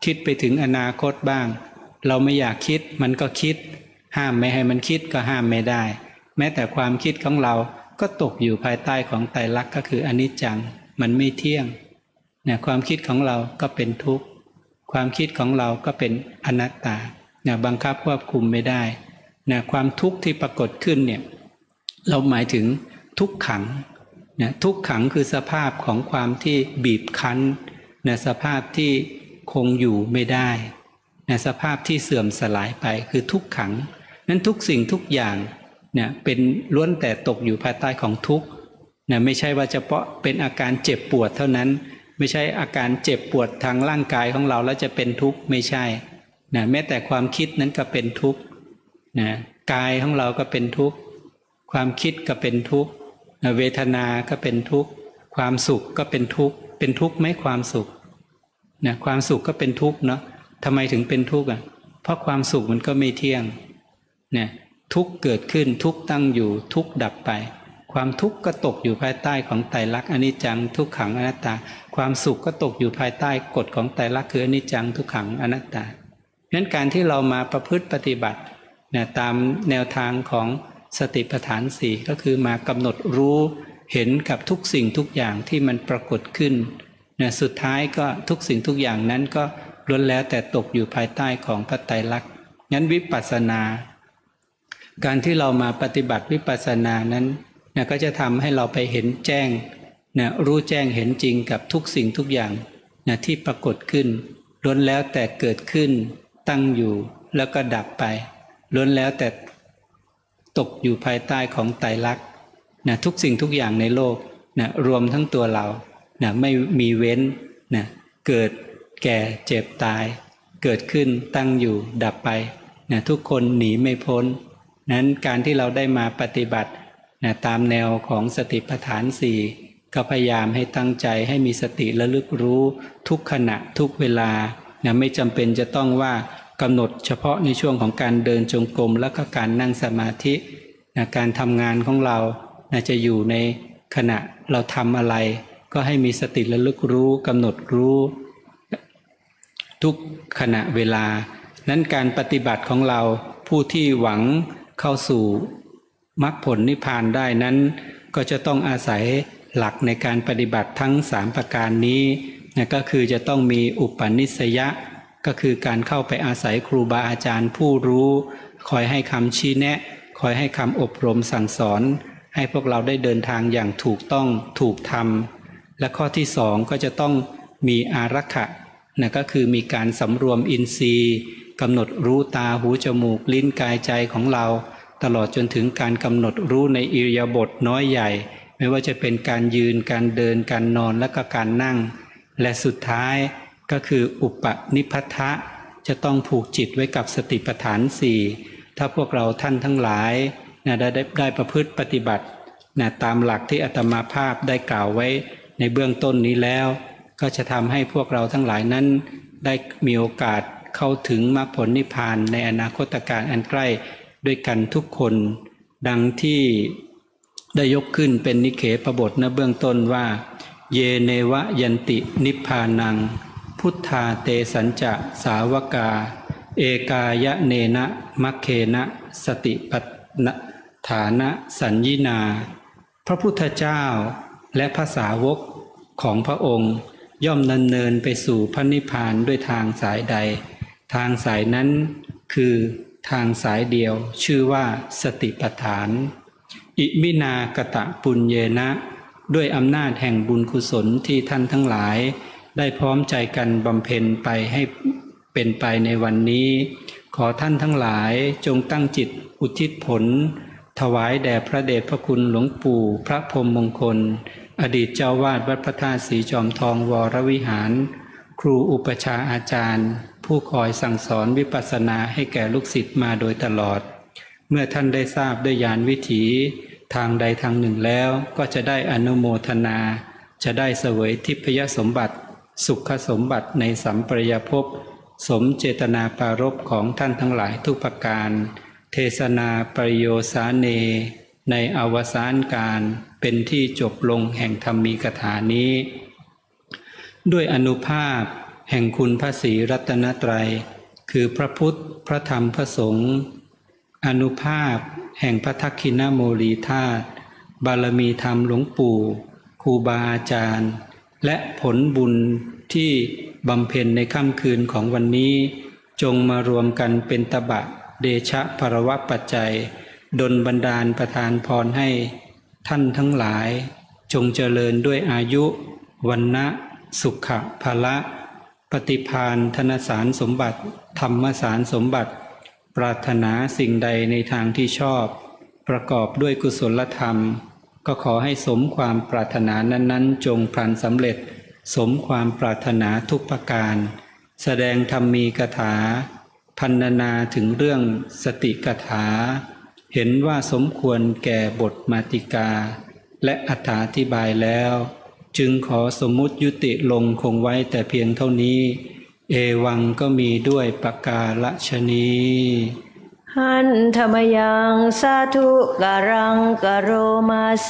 คิดไปถึงอนาคตบ้างเราไม่อยากคิดมันก็คิดห้ามไม่ให้มันคิดก็ห้ามไม่ได้แม้แต่ความคิดของเราก็ตกอยู่ภายใต้ของไตรลักษณ์ก็คืออนิจจังมันไม่เที่ยงเนี่ยความคิดของเราก็เป็นทุกข์ความคิดของเราก็เป็นอนัตตาเนี่ยบังคับควบคุมไม่ได้เนี่ยความทุกข์ที่ปรากฏขึ้นเนี่ยเราหมายถึงทุกขังเนี่ยทุกขังคือสภาพของความที่บีบคั้นเนี่ยสภาพที่คงอยู่ไม่ได้เนี่ยสภาพที่เสื่อมสลายไปคือทุกขังนั้นทุกสิ่งทุกอย่างเนี่ยเป็นล้วนแต่ตกอยู่ภายใต้ของทุกข์เนี่ยไม่ใช่ว่าเฉพาะเป็นอาการเจ็บปวดเท่านั้นไม่ใช่อาการเจ็บปวดทางร่างกายของเราแล้วจะเป็นทุกข์ไม่ใช่นะแม้แต่ความคิดนั้นก็เป็นทุกข์นะกายของเราก็เป็นทุกข์ความคิดก็เป็นทุกข์เวทนาก็เป็นทุกข์ความสุขก็เป็นทุกข์เป็นทุกข์ไหมความสุขนะความสุขก็เป็นทุกข์เนาะทำไมถึงเป็นทุกข์อ่ะเพราะความสุขมันก็ไม่เที่ยงเนี่ยทุกข์เกิดขึ้นทุกข์ตั้งอยู่ทุกข์ดับไปความทุกข์ก็ตกอยู่ภายใต้ของไตรลักษณ์อนิจจังทุกขังอนัตตาความสุขก็ตกอยู่ภายใต้กฎของไตรลักษณ์คืออนิจจังทุกขังอนัตตานั้นการที่เรามาประพฤติปฏิบัติเนี่ยตามแนวทางของสติปัฏฐานสี่ก็คือมากำหนดรู้เห็นกับทุกสิ่งทุกอย่างที่มันปรากฏขึ้นเนี่ยสุดท้ายก็ทุกสิ่งทุกอย่างนั้นก็ล้วนแล้วแต่ตกอยู่ภายใต้ของพระไตรลักษณ์งั้นวิปัสสนาการที่เรามาปฏิบัติวิปัสสนานั้นนะก็จะทำให้เราไปเห็นแจ้งนะรู้แจ้งเห็นจริงกับทุกสิ่งทุกอย่างนะที่ปรากฏขึ้นล้วนแล้วแต่เกิดขึ้นตั้งอยู่แล้วก็ดับไปล้วนแล้วแต่ตกอยู่ภายใต้ของไตรลักษณ์นะทุกสิ่งทุกอย่างในโลกนะรวมทั้งตัวเรานะไม่มีเว้นนะเกิดแก่เจ็บตายเกิดขึ้นตั้งอยู่ดับไปนะทุกคนหนีไม่พ้นนั้นการที่เราได้มาปฏิบัติตามแนวของสติปัฏฐานสี่ก็พยายามให้ตั้งใจให้มีสติระลึกรู้ทุกขณะทุกเวลาไม่จำเป็นจะต้องว่ากำหนดเฉพาะในช่วงของการเดินจงกรมแล้วก็การนั่งสมาธิการทำงานของเราจะอยู่ในขณะเราทำอะไรก็ให้มีสติระลึกรู้กำหนดรู้ทุกขณะเวลานั้นการปฏิบัติของเราผู้ที่หวังเข้าสู่มรรคผลนิพพานได้นั้นก็จะต้องอาศัยหลักในการปฏิบัติทั้ง3ประการนี้ก็คือจะต้องมีอุปนิสัยะก็คือการเข้าไปอาศัยครูบาอาจารย์ผู้รู้คอยให้คำชี้แนะคอยให้คำอบรมสั่งสอนให้พวกเราได้เดินทางอย่างถูกต้องถูกธรรมและข้อที่2ก็จะต้องมีอารักขะก็คือมีการสำรวมอินทรีย์กำหนดรู้ตาหูจมูกลิ้นกายใจของเราตลอดจนถึงการกำหนดรู้ในอิริยาบถน้อยใหญ่ไม่ว่าจะเป็นการยืนการเดินการนอนและก็การนั่งและสุดท้ายก็คืออุปนิพพทะจะต้องผูกจิตไว้กับสติปัฏฐานสี่ถ้าพวกเราท่านทั้งหลายได้ประพฤติปฏิบัติตามหลักที่อาตมาภาพได้กล่าวไว้ในเบื้องต้นนี้แล้วก็จะทำให้พวกเราทั้งหลายนั้นได้มีโอกาสเข้าถึงมรรคผลนิพพานในอนาคตการอันใกล้ด้วยกันทุกคนดังที่ได้ยกขึ้นเป็นนิเขปบทณเบื้องต้นว่าเยเนวะยันตินิพพานังพุทธาเตสัญจะสาวกาเอกายะเนนะมัคเคนะสติปัฏฐานะสัญญินาพระพุทธเจ้าและพระสาวกของพระองค์ย่อมดำเนินไปสู่พระนิพพานด้วยทางสายใดทางสายนั้นคือทางสายเดียวชื่อว่าสติปัฏฐานอิมินากตะปุญเยนะด้วยอำนาจแห่งบุญกุศลที่ท่านทั้งหลายได้พร้อมใจกันบำเพ็ญไปให้เป็นไปในวันนี้ขอท่านทั้งหลายจงตั้งจิตอุทิศผลถวายแด่พระเดชพระคุณหลวงปู่พระพรหมมงคลอดีตเจ้าวาดวัดพระธาตุศรีจอมทองวรวิหารครูอุปชาอาจารย์ผู้คอยสั่งสอนวิปัสสนาให้แก่ลูกศิษย์มาโดยตลอดเมื่อท่านได้ทราบด้วยญาณวิถีทางใดทางหนึ่งแล้วก็จะได้อนุโมทนาจะได้เสวยทิพยสมบัติสุขสมบัติในสัมปรายภพสมเจตนาปารภของท่านทั้งหลายทุกประการเทศนาปริโยสาเนในอวสานการเป็นที่จบลงแห่งธรรมีกถานี้ด้วยอนุภาพแห่งคุณพระศรีรัตนตรัยคือพระพุทธพระธรรมพระสงฆ์อานุภาพแห่งพระทักขิณโมลีธาตุบารมีธรรมหลวงปู่ครูบาอาจารย์และผลบุญที่บำเพ็ญในค่ำคืนของวันนี้จงมารวมกันเป็นตบะเดชะภรวะปัจจัยดลบันดาลประทานพรให้ท่านทั้งหลายจงเจริญด้วยอายุวันนะสุขะภละปฏิภาณธนสารสมบัติธรรมสารสมบัติปรารถนาสิ่งใดในทางที่ชอบประกอบด้วยกุศลธรรมก็ขอให้สมความปรารถนานั้นๆจงพลันสำเร็จสมความปรารถนาทุกประการแสดงธรรมีกถาพรรณนาถึงเรื่องสติกถาเห็นว่าสมควรแก่บทมาติกาและอธิบายแล้วจึงขอสมมุติยุติลงคงไว้แต่เพียงเท่านี้เอวังก็มีด้วยประกาศนี้หันธรรมยังสาธุการังกโรมาเซ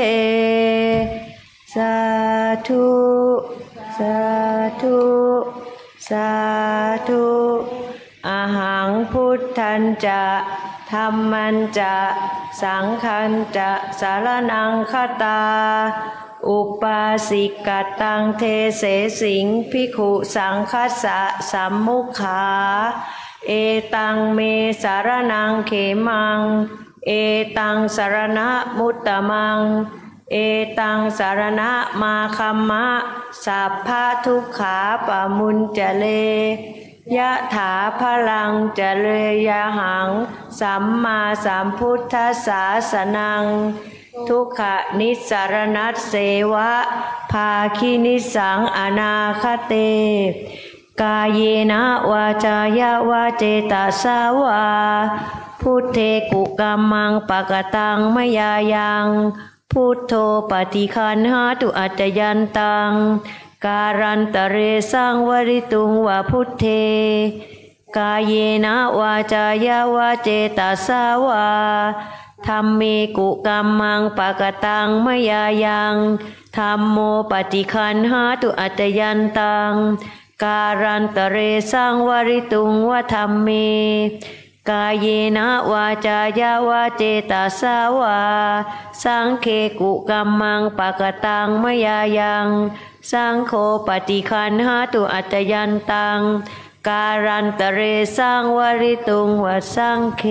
สาธุสาธุสาธุอาหังพุทธันจะธัมมัญจะสังฆัญจะสารนังคตาอุปาสิกตังเทเสสิงภิกขุสังคัสสะสัมมุขาเอตังเมสารนังเขมังเอตังสารณะมุตตมังเอตังสารณะมาคัมมะสัพพะทุกขาปะมุญจะเลยะถาพลังจะเลยะหังสัมมาสัมพุทธัสสะสนังทุกขนิสารนัสเสวะภาคินิสังอนาคเตกายเยนะวาจายะวาเจตสาวาพุทเทกุกัมมังปะกตังมยายังพุทโธปฏิคันหาตุอัจจยันตังการันตเรสังวริตุงวะพุทเทกายเยนะวาจายะวาเจตสาวาธัมเมกุกัมมังปะกตังมยายังธัมโมปฏิคันหาตุอัจจยันตังการันตเรสังวริตุงวะธัมเมกายเยนะวาจายะวาเจตสาวาสังเคกุกัมมังปะกตังมยายังสังโฆปฏิคันหาตุอัจจยันตังการันตเรสังวริตุงวะสังเค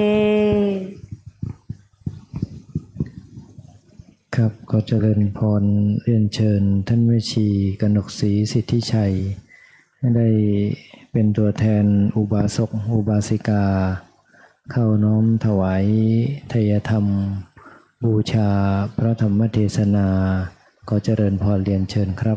ครับขอเจริญพรเรียนเชิญท่านแม่ชีกนกศรีสิทธิชัยได้เป็นตัวแทนอุบาสกอุบาสิกาเข้าน้อมถวายทายธรรมบูชาพระธรรมเทศนาขอเจริญพรเรียนเชิญครับ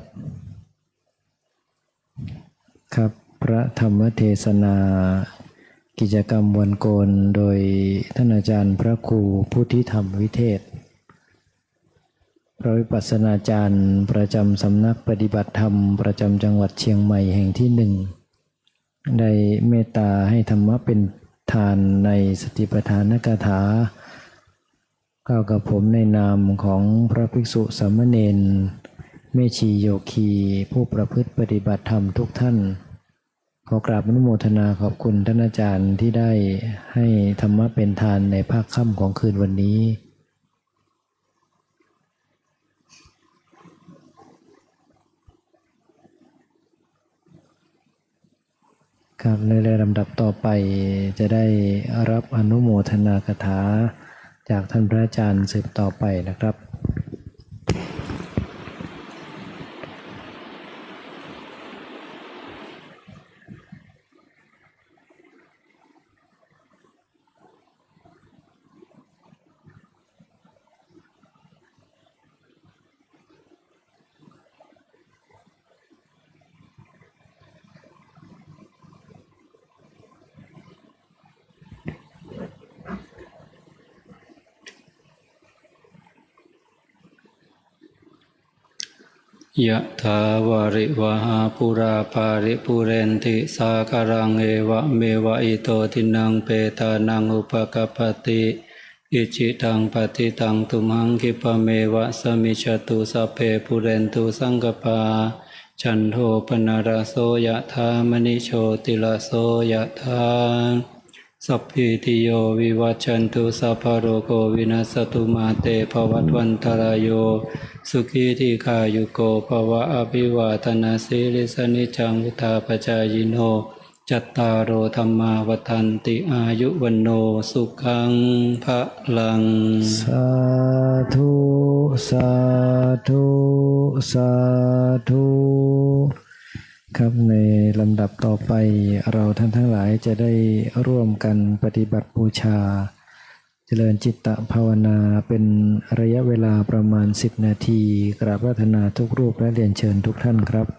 ครับพระธรรมเทศนากิจกรรมวันโกนโดยท่านอาจารย์พระครูพุทธิธรรมวิเทศพระวิปัสสนาจารย์ประจำสำนักปฏิบัติธรรมประจำจังหวัดเชียงใหม่แห่งที่หนึ่งได้เมตตาให้ธรรมะเป็นทานในสติปัฏฐานกถากล่าวกับผมในนามของพระภิกษุสามเณรแม่ชีโยคีผู้ประพฤติปฏิบัติธรรมทุกท่านขอกราบอนุโมทนาขอบคุณท่านอาจารย์ที่ได้ให้ธรรมะเป็นทานในภาคค่ำของคืนวันนี้ครับในลำดับต่อไปจะได้รับอนุโมทนาคาถาจากท่านพระอาจารย์สืบต่อไปนะครับยะถาวาริวหาปุราภาริปุเรนติสาคารังเอวะเมวะอิโตทินังเปตานังอุปกัปปติอิจิตังปฏิตังตุมหังคิปะเมวะสมิจฉตุสัพเพปุเรนตุสังกปาจันโทปนาราโสยะธามณิโชติลาโสยะธาสัพพิติโยวิวัชชันตุสัพพะโรโควินัสตุมาเตภวัตวันตรายโยสุขีทีขายุโกภวะอภิวาทนาสิริสนิจังวุธาปจายโนจัตตารโอธรรมาวัฏันติอายุวันโนสุขังภะลังสาธุสาธุสาธุครับในลำดับต่อไปเราท่านทั้งหลายจะได้ร่วมกันปฏิบัติบูชาเจริญจิตตภาวนาเป็นระยะเวลาประมาณ10 นาทีกราบพระธนาทุกรูปและเรียนเชิญทุกท่านครับ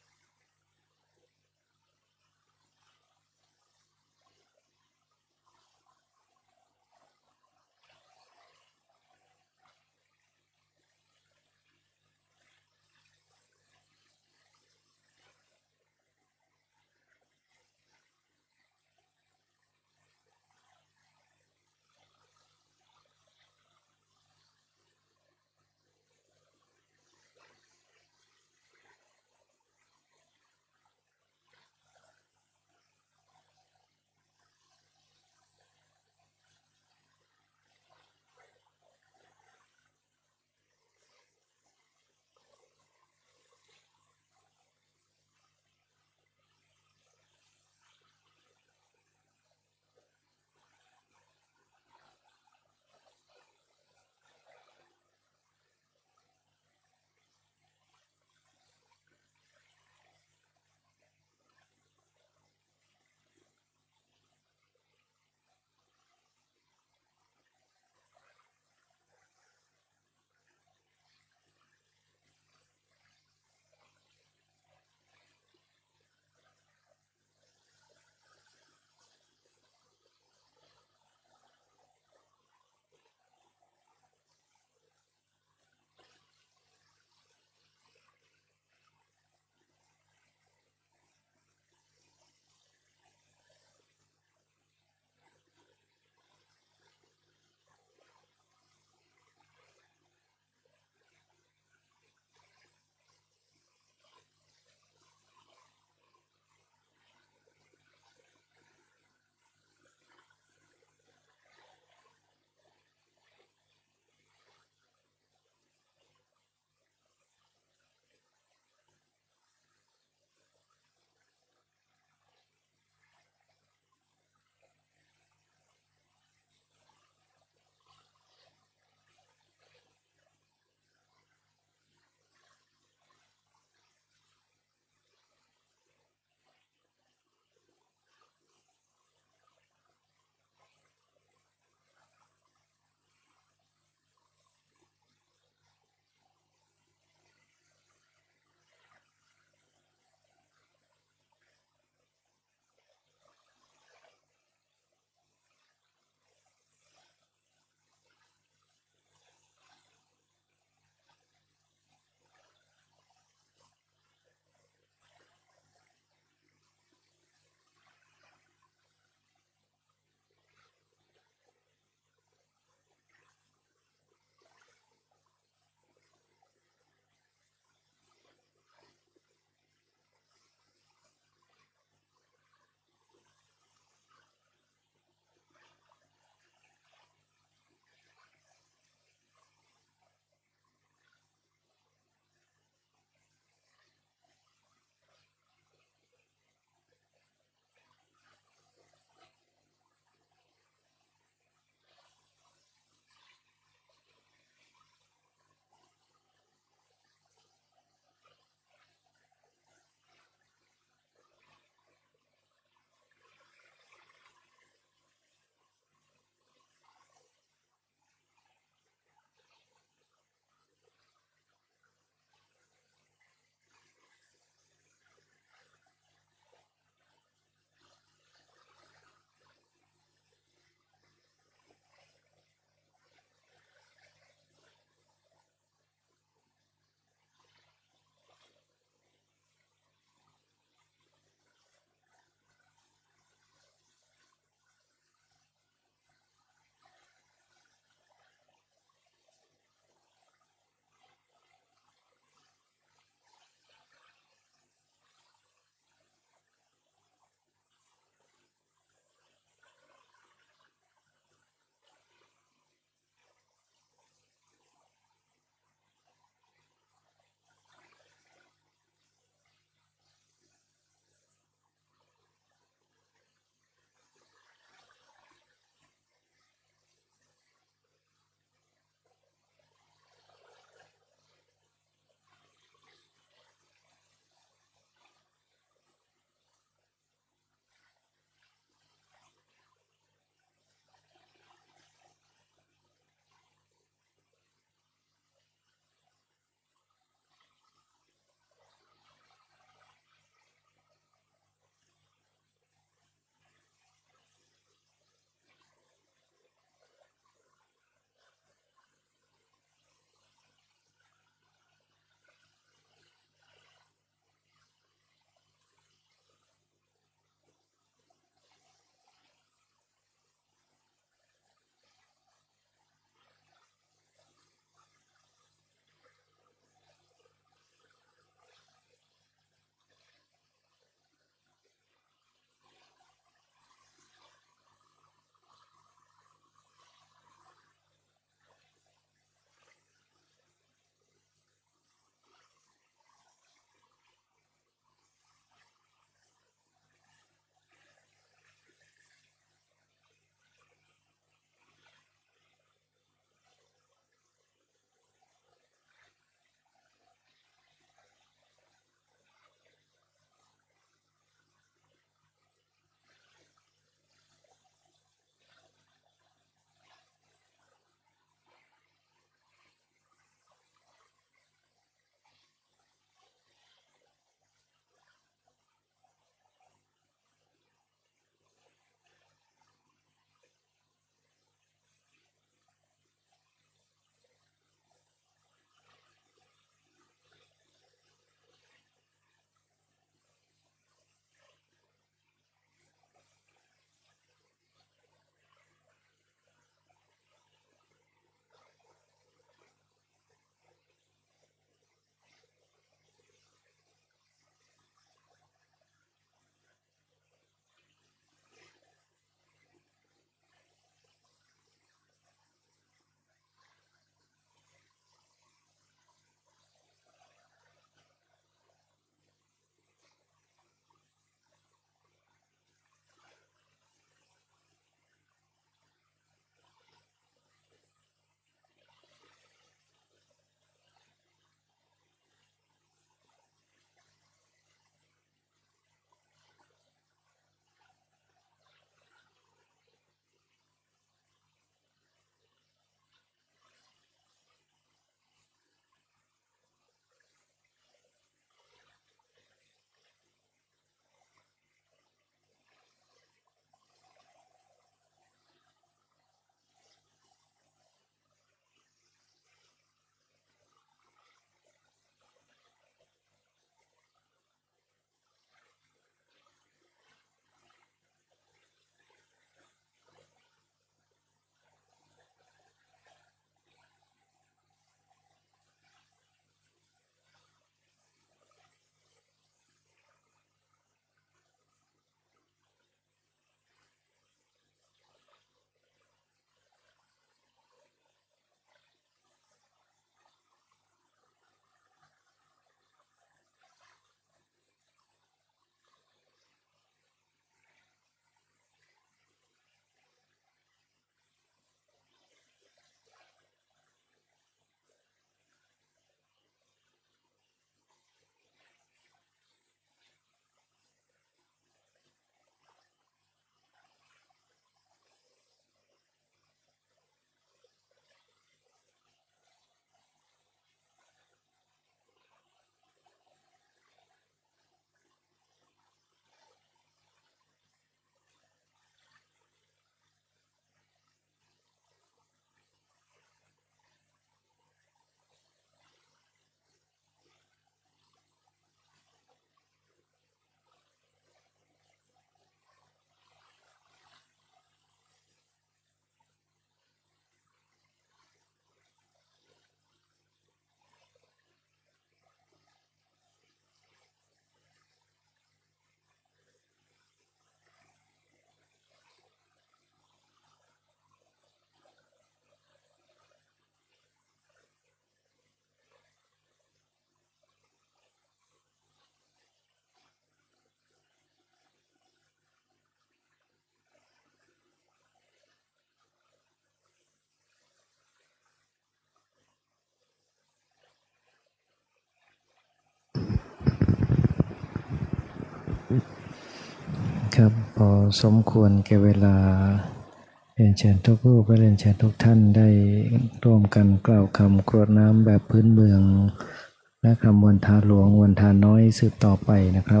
ครับพอสมควรแก่เวลาเรียนเชิญทุกรูปและเรียนเชิญทุกท่านได้ร่วมกันกล่าวคำกรวดน้ำแบบพื้นเมืองและคำวันทาหลวงวันทาน้อยสืบต่อไปนะครับ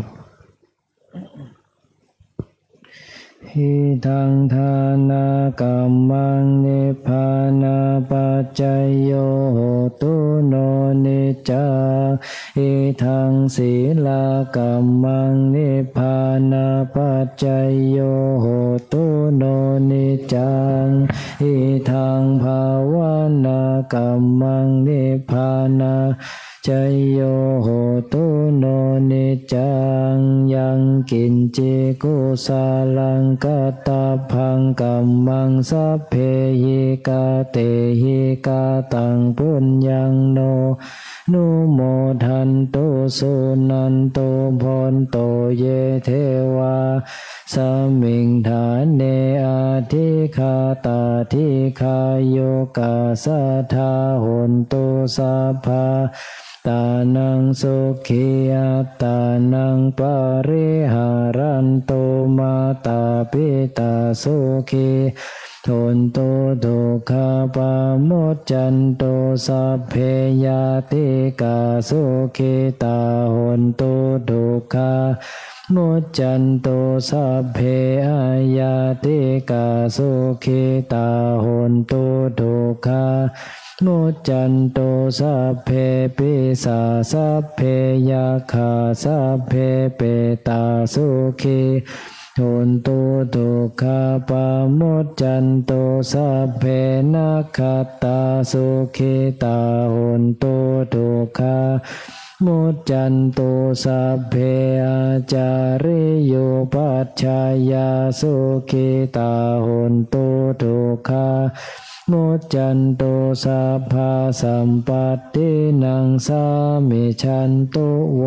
หิทังทานากัมมังนิพพานาปัจจยโยโหตุโนนิจจาหิทังศีลากัมมังนิพพานาปัจจยโยโหตุโนนิจจังหิทังภาวนากัมมังนิพพานาจโยโหตุโนนิจังยังกินจิกุสาลังกัตตพังกัมมังสัพเพหิกาเตหิกาตังปุญญังโนนุโมทันโตสุนันโตพรโตเยเทวาสมิงฐานเนอาทิคาตาทิคายโยกาสัทธาหนตุสัพพาตานังสุขีอัตตานังปริหารันโตมาตาปิตาสุขีทนโตทุกขาปาโมจจันโตสัพเพยาติกาสุขีตาหนโตทุกขาโมจจันโตสัพเพอายาติกาสุขีตาหนโตทุกขาโมจจันโตสัพเพปิสาสัพเพยาคาสัพเพเปตาสุขีทนโตทุกขาปาโมจจันโตสัพเพนัคขตาสุขีตาหนโตทุกขาโมจจันโตสัพเพอาจาริโยปัจฉายาสุขีตาหนโตทุกขาโมจจันโตสัพพะสัมปัตตินังสามิชันโตโว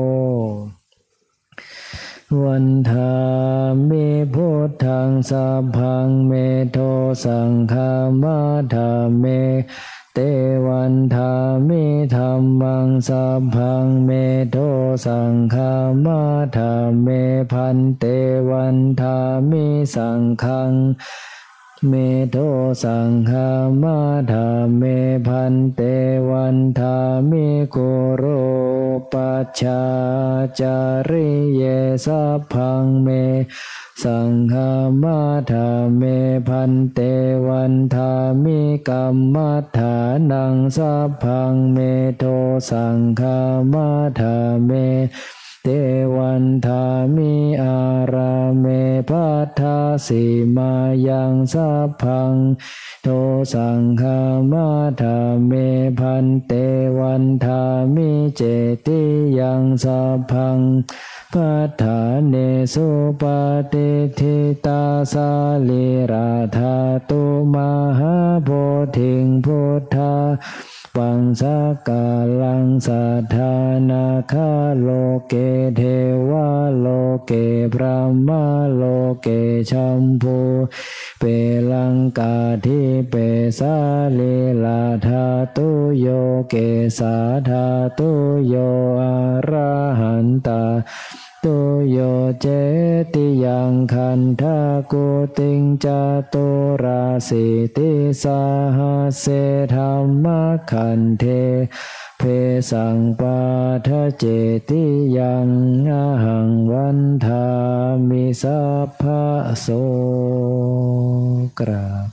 วันธามิพุทธังสัพพังเมโทสังฆามาธาเมเตวันธามิธัมมังสัพพังเมโทสังฆามาธาเมพันเตวันธามิสังฆังเมโทสังฆามาธาเมพันเตวันธามิกุโรปัชฌาจาริเยสัพพังเมสังฆามาธาเมพันเตวันธามิกัมมัฏฐานังสัพพังเมโทสังฆามาธาเมเตวันธามิอาราเมภัทธาสีมายังสัพพังโทสังฆามาธาเมพันเตวันธามิเจติยังสัพพังปัฏฐานเนสุปฏิทิตาสาลิราธาตุมหาโพธิงพุทธาปังสักกาลังสัทธานาคาโลเกเทวาโลเกพระมาโลเกชัมพูเปลังกาทิเปสาลิลาธาตุโยเกสาธาตุโยอะระหันตาตุโยเจติยังคันธากุติงจตุราสิติสาหัสเสธัมมคันเทเพสังปาทะเจติยังอะหังวันธามิสัพพะโสกราบ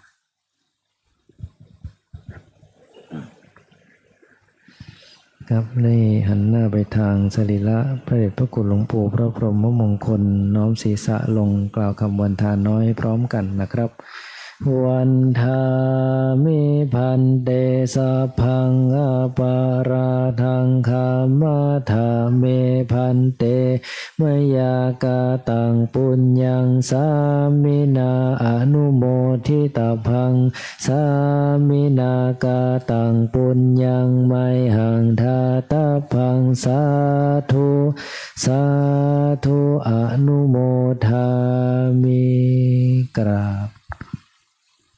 ครับในหันหน้าไปทางสรีระพระเดชพระคุณหลวงปู่พระพรหมมงคลน้อมศีรษะลงกล่าวคำวันทาน้อยพร้อมกันนะครับวันทามิพันเตสัพพังอปาราทังคามาธาเมพันเตมยากาตังปุญญังสามินาอนุโมทิตาพังสามินากาตังปุญญังไมหังทาตาพังสาธุสาธุอนุโมทามิกราบ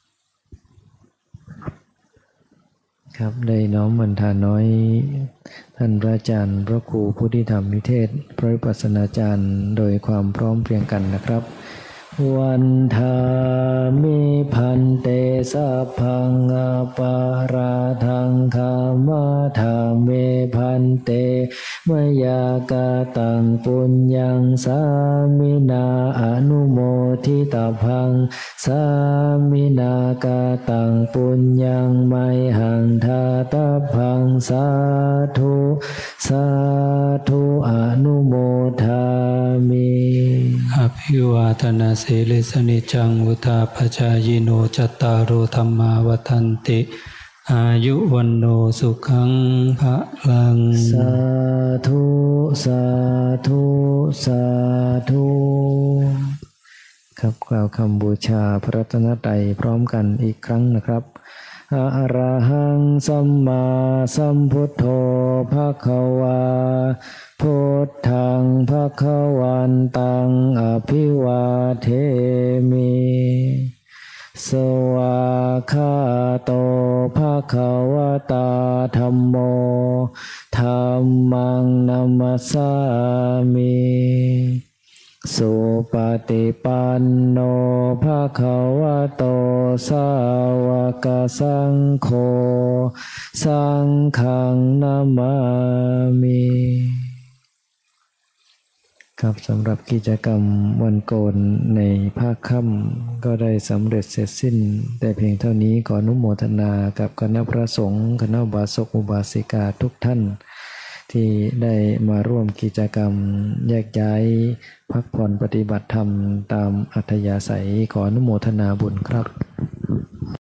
ครับได้น้อมวันทาน้อยท่านพระอาจารย์พระครูผู้ที่ทำนิเทศพระวิปัสสนาจารย์โดยความพร้อมเพรียงกันนะครับวันทามิพันเตสัพพังอาปาราทังคามาธาเมพันเตมยากาตังปุญญังสามินาอนุโมทิตาพังสามินากาตังปุญญังไมหังทาตาพังสาธุสาธุอนุโมทามิอภิวาทนาสีลิสนิจังวุธาปจายโนจัตตารโอธรรมาวัฏันติอายุวันโนสุขังภะลังสาธุสาธุสาธุครับกล่าวคำบูชาพระรัตนตรัยพร้อมกันอีกครั้งนะครับอะระหังสัมมาสัมพุทโธภควาพุทธังภควันตังอภิวาเทมิสวากขาโตภควตาธัมโมธัมมังนัมมัสสามิสุปฏิปันโนภควโตสาวกสังโฆสังฆังนามามิครับสำหรับกิจกรรมวันโกนในภาคค่ำก็ได้สำเร็จเสร็จสิ้นแต่เพียงเท่านี้ขออนุโมทนากับคณะพระสงฆ์คณะอุบาสกอุบาสิกาทุกท่านที่ได้มาร่วมกิจกรรมแยกย้ายพักผ่อนปฏิบัติธรรมตามอัธยาศัยขออนุโมทนาบุญครับ